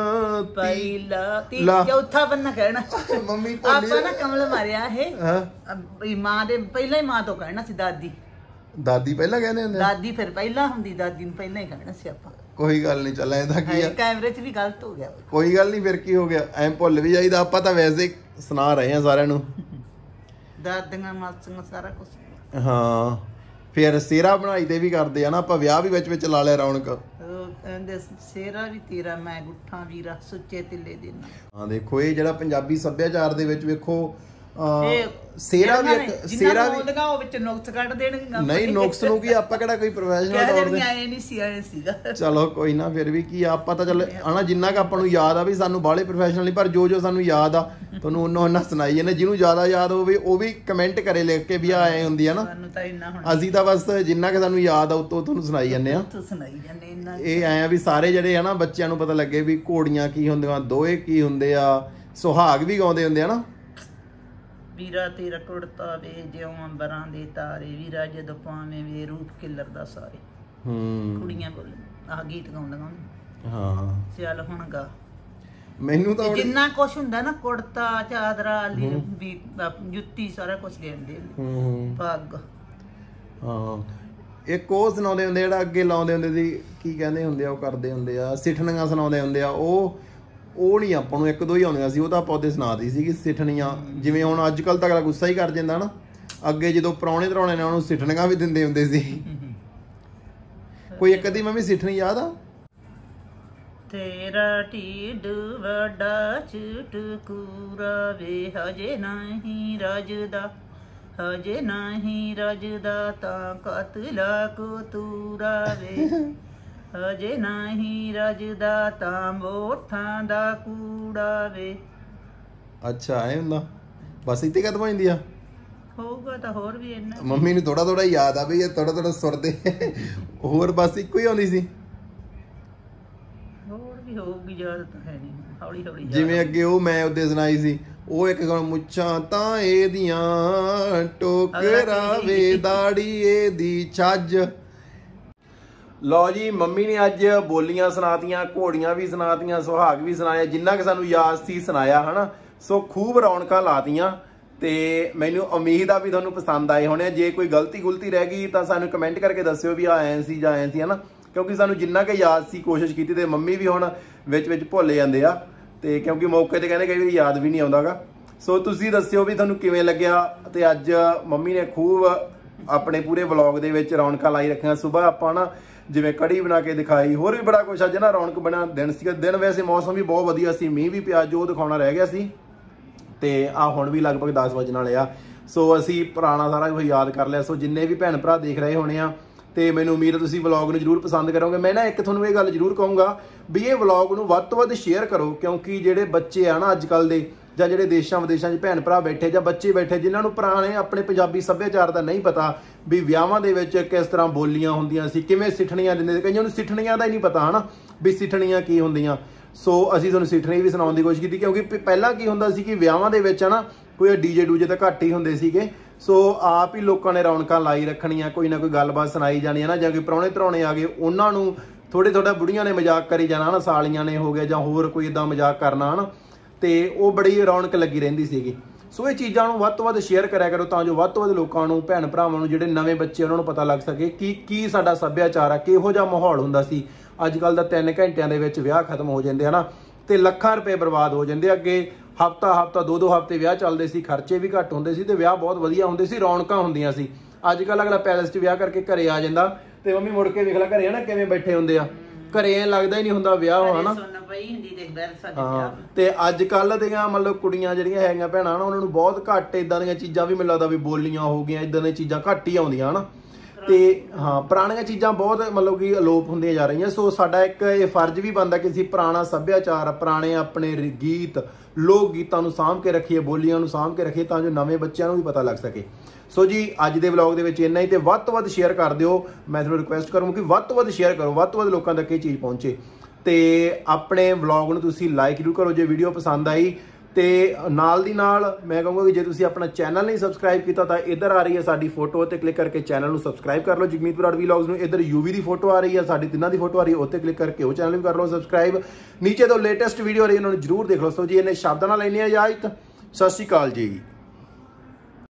ਪਹਿਲਾ ਤੀਜਾ ਚੌਥਾ ਬੰਨਾ ਕਹਿਣਾ ਮੰਮੀ ਆਪਾਂ ਨਾ ਕਮਲ ਮਾਰਿਆ ਇਹ ਹਾਂ ਮਾਂ ਦੇ ਪਹਿਲਾਂ ਹੀ ਮਾਂ ਤੋਂ ਕਹਿਣਾ ਸੀ ਦਾਦੀ ਦਾਦੀ ਪਹਿਲਾਂ ਕਹਿੰਦੇ ਹੁੰਦੇ ਦਾਦੀ ਫਿਰ ਪਹਿਲਾਂ ਹੁੰਦੀ ਦਾਦੀ ਨੂੰ ਪਹਿਲਾਂ ਹੀ ਕਹਿਣਾ ਸੀ ਆਪਾਂ ਕੋਈ ਗੱਲ ਨਹੀਂ ਚੱਲ ਐਂਦਾ ਕੀ ਆ ਕੈਮਰੇ 'ਚ ਵੀ ਗਲਤ ਹੋ ਗਿਆ ਕੋਈ ਗੱਲ ਨਹੀਂ ਫਿਰ ਕੀ ਹੋ ਗਿਆ ਐਂ ਭੁੱਲ ਵੀ ਜਾਈਦਾ ਆਪਾਂ ਤਾਂ ਵੈਸੇ ਸੁਣਾ ਰਹੇ ਆ ਸਾਰਿਆਂ ਨੂੰ। ਦਾਦੀਆਂ ਮਾਸੀਆਂ ਸਾਰਾ ਕੁਝ। ਹਾਂ ਫਿਰ ਸਿਹਰਾ ਬਣਾਈ ਤੇ ਵੀ ਕਰਦੇ ਆ ਨਾ ਆਪਾਂ, ਵਿਆਹ ਵੀ ਵਿੱਚ ਵਿੱਚ ਲਾ ਲਿਆ ਰੌਣਕ। ਉਹ ਕਹਿੰਦੇ ਸਿਹਰਾ ਵੀ ਤੇਰਾ ਮੈਂ ਗੁੱਠਾਂ ਵੀਰਾ ਸੁੱਚੇ ਤਿੱਲੇ ਦੇਣਾ। ਹਾਂ ਦੇਖੋ ਇਹ ਜਿਹੜਾ ਪੰਜਾਬੀ ਸੱਭਿਆਚਾਰ ਦੇ ਵਿੱਚ ਵੇਖੋ ਇਹ ਸਿਹਰਾ ਵੀ ਇੱਕ ਸਿਹਰਾ ਵੀ ਉਹ ਵਿੱਚ ਨੁਕਸ ਕੱਢ ਦੇਣਗੇ। ਨਹੀਂ ਨੁਕਸ ਨੂੰ ਕੀ ਆਪਾਂ ਕਿਹੜਾ ਕੋਈ ਪ੍ਰੋਫੈਸ਼ਨਲ ਤੌਰ ਤੇ ਆਏ ਨਹੀਂ ਸੀ ਆਏ ਸੀਗਾ। ਚਲੋ ਕੋਈ ਨਾ ਫਿਰ ਵੀ ਕੀ ਆਪਾਂ ਤਾਂ ਚੱਲ ਹਨਾ ਜਿੰਨਾ ਕੁ ਆਪਾਂ ਨੂੰ ਯਾਦ ਆ ਵੀ ਸਾਨੂੰ ਬਾਹਲੇ ਪ੍ਰੋਫੈਸ਼ਨਲ ਨਹੀਂ, ਪਰ ਜੋ ਜੋ ਸਾਨੂੰ ਯਾਦ ਆ ਤੁਹਾਨੂੰ ਉਹਨਾਂ ਉਹਨਾਂ ਸੁਣਾਈ ਜਾਂਦੇ। ਜਿਹਨੂੰ ਜ਼ਿਆਦਾ ਯਾਦ ਹੋਵੇ ਉਹ ਵੀ ਕਮੈਂਟ ਕਰੇ ਲਿਖ ਕੇ ਵੀ ਆ ਐ ਹੁੰਦੀ ਆ ਨਾ। ਸਾਨੂੰ ਤਾਂ ਇੰਨਾ ਹੁਣ ਅਸੀਂ ਤਾਂ ਬਸ ਜਿੰਨਾ ਕਿ ਸਾਨੂੰ ਯਾਦ ਆ ਉਤੋਂ ਤੁਹਾਨੂੰ ਸੁਣਾਈ ਜਾਂਦੇ ਆ। ਸੁਣਾਈ ਜਾਂਦੇ ਇੰਨਾ ਇਹ ਐ ਆ ਵੀ ਸਾਰੇ ਜਿਹੜੇ ਆ ਨਾ ਬੱਚਿਆਂ ਨੂੰ ਪਤਾ ਲੱਗੇ ਵੀ ਘੋੜੀਆਂ ਕੀ ਹੁੰਦੀਆਂ, ਦੋਏ ਕੀ ਹੁੰਦੇ ਆ, ਸੁਹਾਗ ਵੀ ਗਾਉਂਦੇ ਹੁੰਦੇ ਆ ਨਾ। ਵੀਰਾ ਤੇਰਾ ਕੁੜਤਾ ਵੇ ਜਿਉਂ ਅੰਬਰਾਂ ਦੇ ਤਾਰੇ, ਵੀਰਾ ਜਦੋਂ ਪਾਵੇਂ ਵੇ ਰੂਪ ਖਿਲਰ ਦਾ ਸਾਰੇ। ਹੂੰ ਕੁੜੀਆਂ ਬੋਲ ਆਹ ਗੀਤ ਗਾਉਂਦੀਆਂ। ਹਾਂ ਚੱਲ ਹੁਣ ਗਾ। ਮੈਨੂੰ ਤਾਂ ਜਿੰਨਾ ਕੁਛ ਹੁੰਦਾ ਨਾ ਕੁੜਤਾ ਚਾਦਰਾ ਵੀ ਜੁੱਤੀ ਸਾਰਾ ਕੁਝ ਲੈਂਦੇ ਹੂੰ ਪੱਗ। ਹਾਂ ਇੱਕ ਉਹ ਸੁਣਾਉਂਦੇ ਹੁੰਦੇ ਜਿਹੜਾ ਅੱਗੇ ਲਾਉਂਦੇ ਹੁੰਦੇ ਸੀ, ਕੀ ਕਹਿੰਦੇ ਹੁੰਦੇ ਆ ਉਹ ਕਰਦੇ ਹੁੰਦੇ ਆ, ਸਿੱਠਣੀਆਂ ਸੁਣਾਉਂਦੇ ਹੁੰਦੇ ਆ। ਉਹ ਉਹ ਨਹੀਂ ਆਪਾਂ ਨੂੰ ਇੱਕ ਦੋ ਹੀ ਆਉਂਦੀਆਂ ਸੀ, ਉਹ ਤਾਂ ਆਪਾਂ ਉਹਦੇ ਸੁਣਾਤੀ ਸੀ ਕਿ ਸਿੱਠਣੀਆਂ। ਜਿਵੇਂ ਹੁਣ ਅੱਜ ਕੱਲ੍ਹ ਤਾਂ ਅਗਲਾ ਗੁੱਸਾ ਹੀ ਕਰ ਜਾਂਦਾ ਨਾ, ਅੱਗੇ ਜਦੋਂ ਪ੍ਰਾਹੁਣੇ ਧਰਾਉਣੇ ਨੇ ਉਹਨੂੰ ਸਿੱਠਣੀਆਂ ਵੀ ਦਿੰਦੇ ਹੁੰਦੇ ਸੀ। ਕੋਈ ਇੱਕ ਅੱਧੀ ਮੰਮੀ ਸਿੱਠਣੀ ਯਾਦ ਆ? ਤੇਰਾ ਢੀਡ ਵੱਡਾ ਚਟਕੂਰਾ ਵੇ ਹਜੇ ਨਹੀਂ ਰਜਦਾ, ਹਜੇ ਨਹੀਂ ਰਜਦਾ ਤਾਂ ਕਤਲਾ ਕਤੂਰਾ ਵੇ, ਹਜੇ ਨਹੀਂ ਰਜਦਾ ਤਾਂ ਮੋਠਾਂ ਦਾ ਕੂੜਾ ਵੇ। ਅੱਛਾ ਐ ਹੁੰਦਾ ਬਸ ਇੱਥੇ ਖਤਮ ਹੋ ਜਾਂਦੀ ਆ? ਹੋਊਗਾ ਤਾਂ ਹੋਰ ਵੀ ਇੰਨਾ। ਮੰਮੀ ਨੂੰ ਥੋੜਾ ਥੋੜਾ ਯਾਦ ਆ ਵੀ ਇਹ ਥੋੜਾ ਥੋੜਾ ਸੁਰਦੇ ਹੋਰ ਬਸ ਇੱਕੋ ਹੀ ਆਉਂਦੀ ਸੀ। ਹੋਰ ਵੀ ਹੋਊਗੀ, ਯਾਦ ਤਾਂ ਹੈ ਨਹੀਂ ਹੌਲੀ ਹੌਲੀ। ਜਿਵੇਂ ਅੱਗੇ ਉਹ ਮੈਂ ਉਹਦੇ ਸੁਣਾਈ ਸੀ, ਉਹ ਇੱਕ ਗਾਣਾ ਮੁੱਛਾਂ ਤਾਂ ਇਹਦੀਆਂ ਟੋਕਰਾ ਵੇ ਦਾੜੀ ਇਹਦੀ ਛੱਜ। ਲਓ ਜੀ ਮੰਮੀ ਨੇ ਅੱਜ ਬੋਲੀਆਂ ਸੁਣਾਤੀਆਂ, ਘੋੜੀਆਂ ਵੀ ਸੁਣਾਤੀਆਂ, ਸੁਹਾਗ ਵੀ ਸੁਣਾਇਆ, ਜਿੰਨਾ ਕਿ ਸਾਨੂੰ ਯਾਦ ਸੀ ਸੁਣਾਇਆ ਹਨਾ। ਸੋ ਖੂਬ ਰੌਣਕਾਂ ਲਾਤੀਆਂ ਤੇ ਮੈਨੂੰ ਉਮੀਦ ਆ ਵੀ ਤੁਹਾਨੂੰ ਪਸੰਦ ਆਏ ਹੋਣੇ। ਜੇ ਕੋਈ ਗਲਤੀ ਗੁਲਤੀ ਰਹਿ ਗਈ ਤਾਂ ਸਾਨੂੰ ਕਮੈਂਟ ਕਰਕੇ ਦੱਸਿਓ ਵੀ ਆ ਐਂ ਸੀ ਜਾਂ ਐਂ ਸੀ ਹਨਾ, ਕਿਉਂਕਿ ਸਾਨੂੰ ਜਿੰਨਾ ਕਿ ਯਾਦ ਸੀ ਕੋਸ਼ਿਸ਼ ਕੀਤੀ ਤੇ ਮੰਮੀ ਵੀ ਹੁਣ ਵਿੱਚ ਵਿੱਚ ਭੁੱਲ ਜਾਂਦੇ ਆ ਤੇ ਕਿਉਂਕਿ ਮੌਕੇ ਤੇ ਕਹਿੰਦੇ ਕਈ ਵਾਰੀ ਯਾਦ ਵੀ ਨਹੀਂ ਆਉਂਦਾਗਾ। ਸੋ ਤੁਸੀਂ ਦੱਸਿਓ ਵੀ ਤੁਹਾਨੂੰ ਕਿਵੇਂ ਲੱਗਿਆ। ਤੇ ਅੱਜ ਮੰਮੀ ਨੇ ਖੂਬ ਆਪਣੇ ਪੂਰੇ ਵਲੌਗ ਦੇ ਵਿੱਚ ਰੌਣਕਾਂ ਲਾਈ ਰੱਖੀਆਂ। ਸੁਬਾਹ ਆਪਾਂ ਨਾ ਜਿਵੇਂ ਕੜੀ ਬਣਾ ਕੇ ਦਿਖਾਈ, ਹੋਰ ਵੀ ਬੜਾ ਕੁਛ ਅੱਜ ਨਾ ਰੌਣਕ ਬਣਾ ਦਿਨ ਸੀਗਾ। ਦਿਨ ਵੈਸੇ ਮੌਸਮ ਵੀ ਬਹੁਤ ਵਧੀਆ ਸੀ, ਮੀਂਹ ਵੀ ਪਿਆ, ਜੋ ਦਿਖਾਉਣਾ ਰਹਿ ਗਿਆ ਸੀ। ਤੇ ਆ ਹੁਣ ਵੀ ਲਗਭਗ ਦਸ ਵਜਣ ਵਾਲੇ ਆ। ਸੋ ਅਸੀਂ ਪੁਰਾਣਾ ਸਾਰਾ ਕੁਝ ਯਾਦ ਕਰ ਲਿਆ। ਸੋ ਜਿੰਨੇ ਵੀ ਭੈਣ ਭਰਾ ਦੇਖ ਰਹੇ ਹੋਣੇ ਆ ਤੇ ਮੈਨੂੰ ਉਮੀਦ ਤੁਸੀਂ ਵਲੌਗ ਨੂੰ ਜ਼ਰੂਰ ਪਸੰਦ ਕਰੋਗੇ। ਮੈਂ ਨਾ ਇੱਕ ਤੁਹਾਨੂੰ ਇਹ ਗੱਲ ਜ਼ਰੂਰ ਕਹੂੰਗਾ ਵੀ ਇਹ ਵਲੌਗ ਨੂੰ ਵੱਧ ਤੋਂ ਵੱਧ ਸ਼ੇਅਰ ਕਰੋ, ਕਿਉਂਕਿ ਜਿਹੜੇ ਬੱਚੇ ਆ ਨਾ ਅੱਜ ਕੱਲ੍ਹ ਦੇ, ਜਾਂ ਜਿਹੜੇ ਦੇਸ਼ਾਂ ਵਿਦੇਸ਼ਾਂ 'ਚ ਭੈਣ ਭਰਾ ਬੈਠੇ ਜਾਂ ਬੱਚੇ ਬੈਠੇ ਜਿਨ੍ਹਾਂ ਨੂੰ ਪੁਰਾਣੇ ਆਪਣੇ ਪੰਜਾਬੀ ਸੱਭਿਆਚਾਰ ਦਾ ਨਹੀਂ ਪਤਾ ਵੀ ਵਿਆਹਾਂ ਦੇ ਵਿੱਚ ਕਿਸ ਤਰ੍ਹਾਂ ਬੋਲੀਆਂ ਹੁੰਦੀਆਂ ਸੀ, ਕਿਵੇਂ ਸਿੱਠਣੀਆਂ ਦਿੰਦੇ ਸੀ। ਕਈਆਂ ਨੂੰ ਸਿੱਠਣੀਆਂ ਦਾ ਹੀ ਨਹੀਂ ਪਤਾ ਹਨਾ ਵੀ ਸਿੱਠਣੀਆਂ ਕੀ ਹੁੰਦੀਆਂ। ਸੋ ਅਸੀਂ ਤੁਹਾਨੂੰ ਸਿੱਠਣੀ ਵੀ ਸੁਣਾਉਣ ਦੀ ਕੋਸ਼ਿਸ਼ ਕੀਤੀ, ਕਿਉਂਕਿ ਪਹਿਲਾਂ ਕੀ ਹੁੰਦਾ ਸੀ ਕਿ ਵਿਆਹਾਂ ਦੇ ਵਿੱਚ ਹਨਾ ਕੋਈ ਡੀਜੇ ਡੂਜੇ ਤਾਂ ਘੱਟ ਹੀ ਹੁੰਦੇ ਸੀਗੇ। ਸੋ ਆਪ ਹੀ ਲੋਕਾਂ ਨੇ ਰੌਣਕਾਂ ਲਾਈ ਰੱਖਣੀਆਂ, ਕੋਈ ਨਾ ਕੋਈ ਗੱਲਬਾਤ ਸੁਣਾਈ ਜਾਣੀ ਹੈ ਨਾ, ਜਾਂ ਕੋਈ ਪ੍ਰਾਹੁਣੇ ਧਰਾਉਣੇ ਆ ਗਏ ਉਹਨਾਂ ਨੂੰ ਥੋੜੇ ਥੋੜਾ ਬੁੜੀਆਂ ਨੇ ਮਜ਼ਾਕ ਕਰੀ ਜਾਣਾ ਹਨਾ, ਸਾਲੀਆਂ ਨੇ ਹੋ ਗਿਆ ਜਾਂ ਹੋਰ ਕੋਈ ਇਦਾਂ ਮਜ਼ਾਕ ਕਰਨਾ ਹਨਾ, ਤੇ ਉਹ ਬੜੀ ਰੌਣਕ ਲੱਗੀ ਰਹਿੰਦੀ ਸੀਗੀ। ਸੋ ਇਹ ਚੀਜ਼ਾਂ ਨੂੰ ਵੱਧ ਤੋਂ ਵੱਧ ਸ਼ੇਅਰ ਕਰਿਆ ਕਰੋ ਤਾਂ ਜੋ ਵੱਧ ਤੋਂ ਵੱਧ ਲੋਕਾਂ ਨੂੰ, ਭੈਣ ਭਰਾਵਾਂ ਨੂੰ, ਜਿਹੜੇ ਨਵੇਂ ਬੱਚੇ ਉਹਨਾਂ ਨੂੰ ਪਤਾ ਲੱਗ ਸਕੇ ਕਿ ਕੀ ਸਾਡਾ ਸੱਭਿਆਚਾਰ ਆ, ਕਿਹੋ ਜਿਹਾ ਮਾਹੌਲ ਹੁੰਦਾ ਸੀ। ਅੱਜ ਕੱਲ੍ਹ ਦਾ ਤਿੰਨ ਘੰਟਿਆਂ ਦੇ ਵਿੱਚ ਵਿਆਹ ਖਤਮ ਹੋ ਜਾਂਦੇ ਹਨਾ ਤੇ ਲੱਖਾਂ ਰੁਪਏ ਬਰਬਾਦ ਹੋ ਜਾਂਦੇ। ਅੱਗੇ ਹਫਤਾ ਹਫਤਾ ਦੋ ਦੋ ਹਫਤੇ ਵਿਆਹ ਚੱਲਦੇ ਸੀ, ਖਰਚੇ ਵੀ ਘੱਟ ਹੁੰਦੇ ਸੀ ਤੇ ਵਿਆਹ ਬਹੁਤ ਵਧੀਆ ਹੁੰਦੇ ਸੀ, ਰੌਣਕਾਂ ਹੁੰਦੀਆਂ ਸੀ। ਅੱਜ ਕੱਲ੍ਹ ਅਗਲਾ ਪੈਲਸ 'ਚ ਵਿਆਹ ਕਰਕੇ ਘਰੇ ਆ ਜਾਂਦਾ ਤੇ ਮੰਮੀ ਮੁੜ ਕੇ ਵੇਖ ਲੈ ਘਰੇ ਹਨਾ ਕਿਵੇਂ ਬੈਠੇ ਹੁੰਦੇ ਆ, ਘਰੇ ਐਂ ਲੱਗਦਾ ਹੀ ਨਹੀਂ ਹੁੰਦਾ ਵਿਆਹ ਹਨਾ। ਹਾਂ ਤੇ ਅੱਜ ਕੱਲ੍ਹ ਦੀਆਂ ਮਤਲਬ ਕੁੜੀਆਂ ਜਿਹੜੀਆਂ ਹੈਗੀਆਂ ਭੈਣਾਂ ਨਾ, ਉਹਨਾਂ ਨੂੰ ਬਹੁਤ ਘੱਟ ਇਦਾਂ ਦੀਆਂ ਚੀਜ਼ਾਂ ਵੀ ਮੈਨੂੰ ਲੱਗਦਾ ਵੀ ਬੋਲੀਆਂ ਹੋ ਗਈਆਂ, ਇਦਾਂ ਦੀਆਂ ਚੀਜ਼ਾਂ ਘੱਟ ਹੀ ਆਉਂਦੀਆਂ ਹਨਾ। ਤੇ ਹਾਂ ਪੁਰਾਣੀਆਂ ਚੀਜ਼ਾਂ ਬਹੁਤ ਮਤਲਬ ਕਿ ਅਲੋਪ ਹੁੰਦੀਆਂ ਜਾ ਰਹੀਆਂ। ਸੋ ਸਾਡਾ ਇੱਕ ਇਹ ਫਰਜ਼ ਵੀ ਬਣਦਾ ਕਿ ਅਸੀਂ ਪੁਰਾਣਾ ਸੱਭਿਆਚਾਰ, ਪੁਰਾਣੇ ਆਪਣੇ ਗੀਤ, ਲੋਕ ਗੀਤਾਂ ਨੂੰ ਸਾਂਭ ਕੇ ਰੱਖੀਏ, ਬੋਲੀਆਂ ਨੂੰ ਸਾਂਭ ਕੇ ਰੱਖੀਏ ਤਾਂ ਜੋ ਨਵੇਂ ਬੱਚਿਆਂ ਨੂੰ ਵੀ ਪਤਾ ਲੱਗ ਸਕੇ। ਸੋ ਜੀ ਅੱਜ ਦੇ ਵਲੌਗ ਦੇ ਵਿੱਚ ਇੰਨਾ ਹੀ, ਤੇ ਵੱਧ ਤੋਂ ਵੱਧ ਸ਼ੇਅਰ ਕਰ ਦਿਓ। ਮੈਂ ਤੁਹਾਨੂੰ ਰਿਕੁਐਸਟ ਕਰੂੰਗਾ ਕਿ ਵੱਧ ਤੋਂ ਵੱਧ ਸ਼ੇਅਰ ਕਰੋ, ਵੱਧ ਤੋਂ ਵੱਧ ਲੋਕਾਂ ਤੱਕ ਇਹ ਚੀਜ਼ ਪਹੁੰਚੇ। ਤੇ ਆਪਣੇ ਵਲੌਗ ਨੂੰ ਤੁਸੀਂ ਲਾਈਕ ਜ਼ਰੂਰ ਕਰੋ ਜੇ ਵੀਡੀਓ ਪਸੰਦ ਆਈ। ਤੇ ਨਾਲ ਦੀ ਨਾਲ ਮੈਂ ਕਹੂੰਗਾ ਕਿ ਜੇ ਤੁਸੀਂ ਆਪਣਾ ਚੈਨਲ ਨਹੀਂ ਸਬਸਕ੍ਰਾਈਬ ਕੀਤਾ ਤਾਂ ਇੱਧਰ ਆ ਰਹੀ ਹੈ ਸਾਡੀ ਫੋਟੋ, ਤੇ ਕਲਿੱਕ ਕਰਕੇ ਚੈਨਲ ਨੂੰ ਸਬਸਕ੍ਰਾਈਬ ਕਰ ਲਓ। ਜਗਮੀਤ ਬਰਾੜ ਵਲੌਗਸ ਨੂੰ ਇੱਧਰ ਯੂਵੀ ਦੀ ਫੋਟੋ ਆ ਰਹੀ ਹੈ, ਸਾਡੀ ਤਿੰਨਾਂ ਦੀ ਫੋਟੋ ਆ ਰਹੀ ਹੈ, ਉੱਤੇ ਕਲਿੱਕ ਕਰਕੇ ਉਹ ਚੈਨਲ ਵੀ ਕਰ ਲਓ ਸਬਸਕ੍ਰਾਈਬ। ਨੀਚੇ ਤੋਂ ਲੇਟੈਸਟ ਵੀਡੀਓ ਆ ਰਹੀ ਉਹਨਾਂ ਨੂੰ ਜ਼ਰੂਰ ਦੇਖ ਲਓ। ਸੋ ਜੀ ਇਹਨੇ ਸ਼ਬਦਾਂ ਨਾਲ ਲੈਣੇ ਆ ਇਜਾਜ਼ਤ। ਸਤਿ ਸ਼੍ਰੀ ਅਕਾਲ ਜੀ।